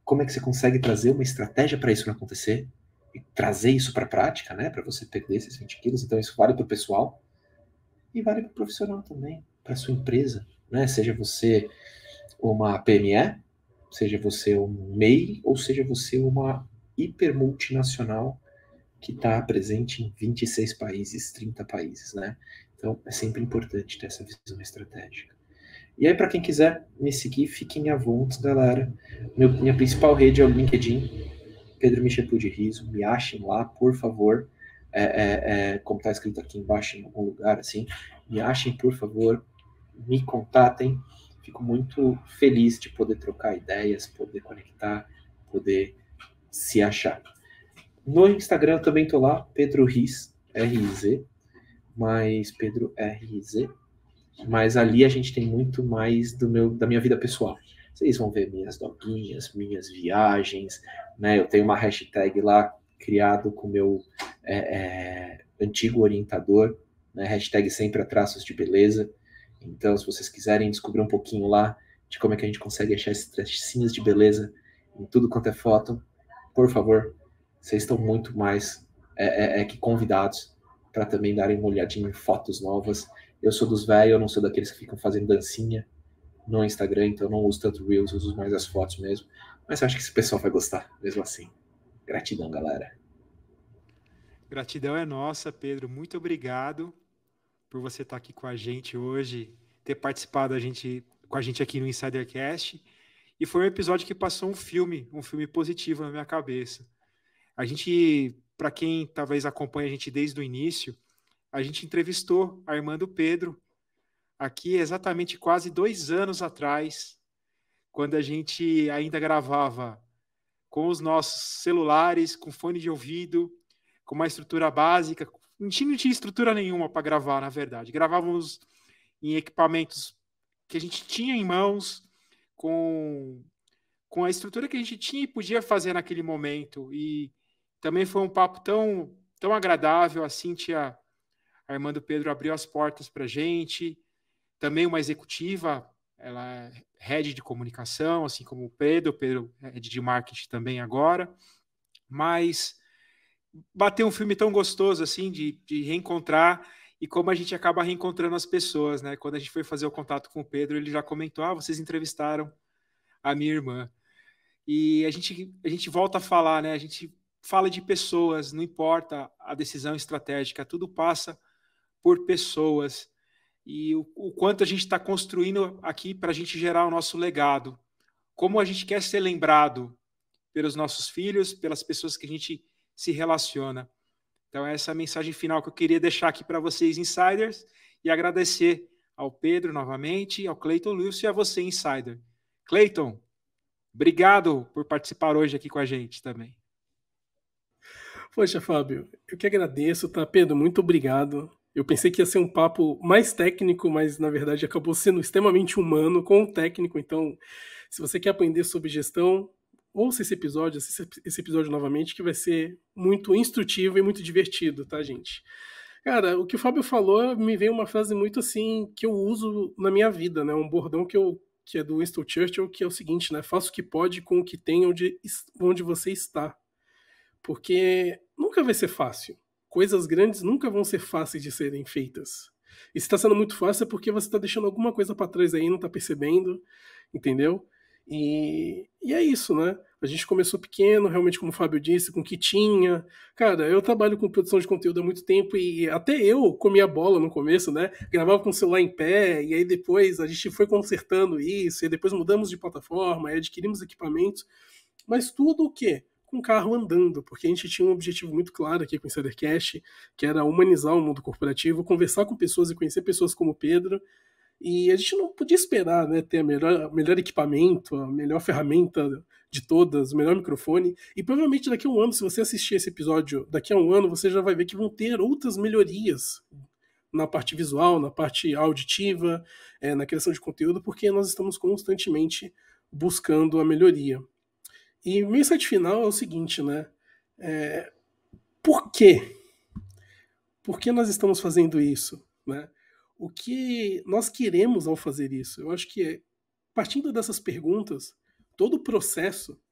como é que você consegue trazer uma estratégia para isso não acontecer e trazer isso para a prática, né, para você perder esses vinte quilos. Então isso vale para o pessoal e vale para o profissional também, para sua empresa, né, seja você uma P M E, seja você um M E I, ou seja você uma hiper multinacional que está presente em vinte e seis países, trinta países, né? Então é sempre importante ter essa visão estratégica. E aí, para quem quiser me seguir, fiquem à vontade, galera. Meu, minha principal rede é o LinkedIn, Pedro Michel de Riso. Me achem lá, por favor. É, é, é, como está escrito aqui embaixo em algum lugar, assim. Me achem, por favor. Me contatem. Fico muito feliz de poder trocar ideias, poder conectar, poder se achar. No Instagram eu também tô lá, Pedro Riz, R I Z, mas Pedro R I Z. Mas ali a gente tem muito mais do meu, da minha vida pessoal. Vocês vão ver minhas doguinhas, minhas viagens, né? Eu tenho uma hashtag lá criado com o meu é, é, antigo orientador, né? Hashtag sempre a traços de beleza. Então, se vocês quiserem descobrir um pouquinho lá de como é que a gente consegue achar esses tracinhos de beleza em tudo quanto é foto, por favor, vocês estão muito mais é, é, é que convidados para também darem uma olhadinha em fotos novas. Eu sou dos velhos, eu não sou daqueles que ficam fazendo dancinha no Instagram, então eu não uso tanto Reels, eu uso mais as fotos mesmo. Mas eu acho que esse pessoal vai gostar, mesmo assim. Gratidão, galera. Gratidão é nossa, Pedro. Muito obrigado por você estar aqui com a gente hoje, ter participado a gente, com a gente aqui no InsiderCast. E foi um episódio que passou um filme, um filme positivo na minha cabeça. A gente, para quem talvez acompanha a gente desde o início, a gente entrevistou a irmã do Pedro aqui exatamente quase dois anos atrás, quando a gente ainda gravava com os nossos celulares, com fone de ouvido, com uma estrutura básica. Não tinha estrutura nenhuma para gravar, na verdade. Gravávamos em equipamentos que a gente tinha em mãos, com, com a estrutura que a gente tinha e podia fazer naquele momento. E também foi um papo tão, tão agradável. A Cíntia, a irmã do Pedro, abriu as portas para a gente. Também uma executiva, ela é head de comunicação, assim como o Pedro. O Pedro é head de marketing também agora. Mas bater um filme tão gostoso assim, de, de reencontrar, e como a gente acaba reencontrando as pessoas, né? Quando a gente foi fazer o contato com o Pedro, ele já comentou, ah, vocês entrevistaram a minha irmã. E a gente, a gente volta a falar, né? A gente fala de pessoas, não importa a decisão estratégica, tudo passa por pessoas. E o, o quanto a gente está construindo aqui para a gente gerar o nosso legado. Como a gente quer ser lembrado pelos nossos filhos, pelas pessoas que a gente se relaciona. Então, essa é a mensagem final que eu queria deixar aqui para vocês, insiders, e agradecer ao Pedro novamente, ao Clayton Lewis e a você, insider. Clayton, obrigado por participar hoje aqui com a gente também. Poxa, Fábio, eu que agradeço, tá? Pedro, muito obrigado. Eu pensei que ia ser um papo mais técnico, mas na verdade acabou sendo extremamente humano com o técnico. Então, se você quer aprender sobre gestão, ouça esse episódio, assista esse episódio novamente, que vai ser muito instrutivo e muito divertido, tá, gente? Cara, o que o Fábio falou, me veio uma frase muito assim, que eu uso na minha vida, né? Um bordão que, eu, que é do Winston Churchill, que é o seguinte, né? Faça o que pode com o que tem onde, onde você está. Porque nunca vai ser fácil. Coisas grandes nunca vão ser fáceis de serem feitas. E se está sendo muito fácil é porque você está deixando alguma coisa para trás aí, não está percebendo, entendeu? E, e é isso, né? A gente começou pequeno, realmente, como o Fábio disse, com o que tinha. Cara, eu trabalho com produção de conteúdo há muito tempo e até eu comia bola no começo, né? Gravava com o celular em pé, e aí depois a gente foi consertando isso, e depois mudamos de plataforma, e adquirimos equipamentos. Mas tudo o quê? Com o carro andando, porque a gente tinha um objetivo muito claro aqui com o InsiderCast, que era humanizar o mundo corporativo, conversar com pessoas e conhecer pessoas como o Pedro. E a gente não podia esperar, né, ter o melhor, melhor equipamento, a melhor ferramenta de todas, o melhor microfone. E provavelmente daqui a um ano, se você assistir esse episódio, daqui a um ano você já vai ver que vão ter outras melhorias na parte visual, na parte auditiva, é, na criação de conteúdo, porque nós estamos constantemente buscando a melhoria. E o meu insight final é o seguinte, né? É, por quê? Por que nós estamos fazendo isso, né? O que nós queremos ao fazer isso? Eu acho que, partindo dessas perguntas, todo o processo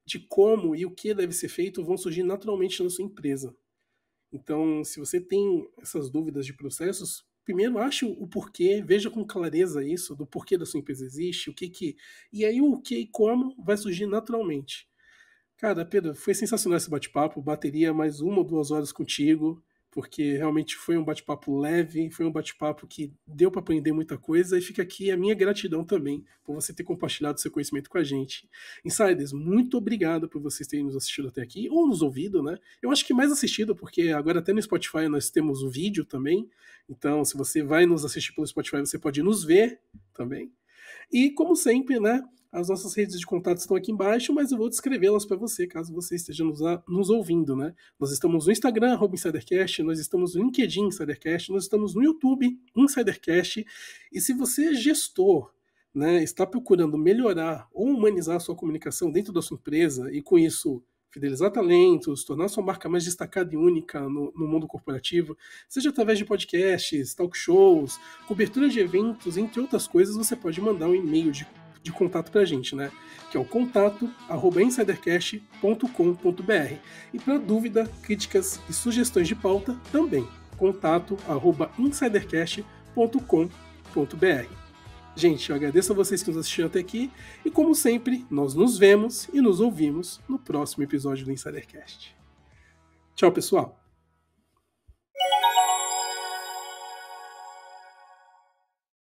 de como e o que deve ser feito vão surgir naturalmente na sua empresa. Então, se você tem essas dúvidas de processos, primeiro ache o porquê, veja com clareza isso, do porquê da sua empresa existe, o que que... E aí o que e como vai surgir naturalmente. Cara, Pedro, foi sensacional esse bate-papo, bateria mais uma ou duas horas contigo, porque realmente foi um bate-papo leve, foi um bate-papo que deu para aprender muita coisa, e fica aqui a minha gratidão também por você ter compartilhado seu conhecimento com a gente. Insiders, muito obrigado por vocês terem nos assistido até aqui, ou nos ouvido, né? Eu acho que mais assistido, porque agora até no Spotify nós temos o vídeo também, então se você vai nos assistir pelo Spotify, você pode nos ver também. E como sempre, né? As nossas redes de contato estão aqui embaixo, mas eu vou descrevê-las para você, caso você esteja nos, a, nos ouvindo, né? Nós estamos no Instagram, arroba InsiderCast, nós estamos no LinkedIn, InsiderCast, nós estamos no YouTube, InsiderCast, e se você é gestor, né, está procurando melhorar ou humanizar a sua comunicação dentro da sua empresa, e com isso fidelizar talentos, tornar sua marca mais destacada e única no, no mundo corporativo, seja através de podcasts, talk shows, cobertura de eventos, entre outras coisas, você pode mandar um e-mail de de contato pra gente, né? Que é o contato arroba insidercast ponto com ponto br. E para dúvida, críticas e sugestões de pauta, também contato arroba insidercast ponto com ponto br. Gente, eu agradeço a vocês que nos assistiram até aqui e, como sempre, nós nos vemos e nos ouvimos no próximo episódio do InsiderCast. Tchau, pessoal!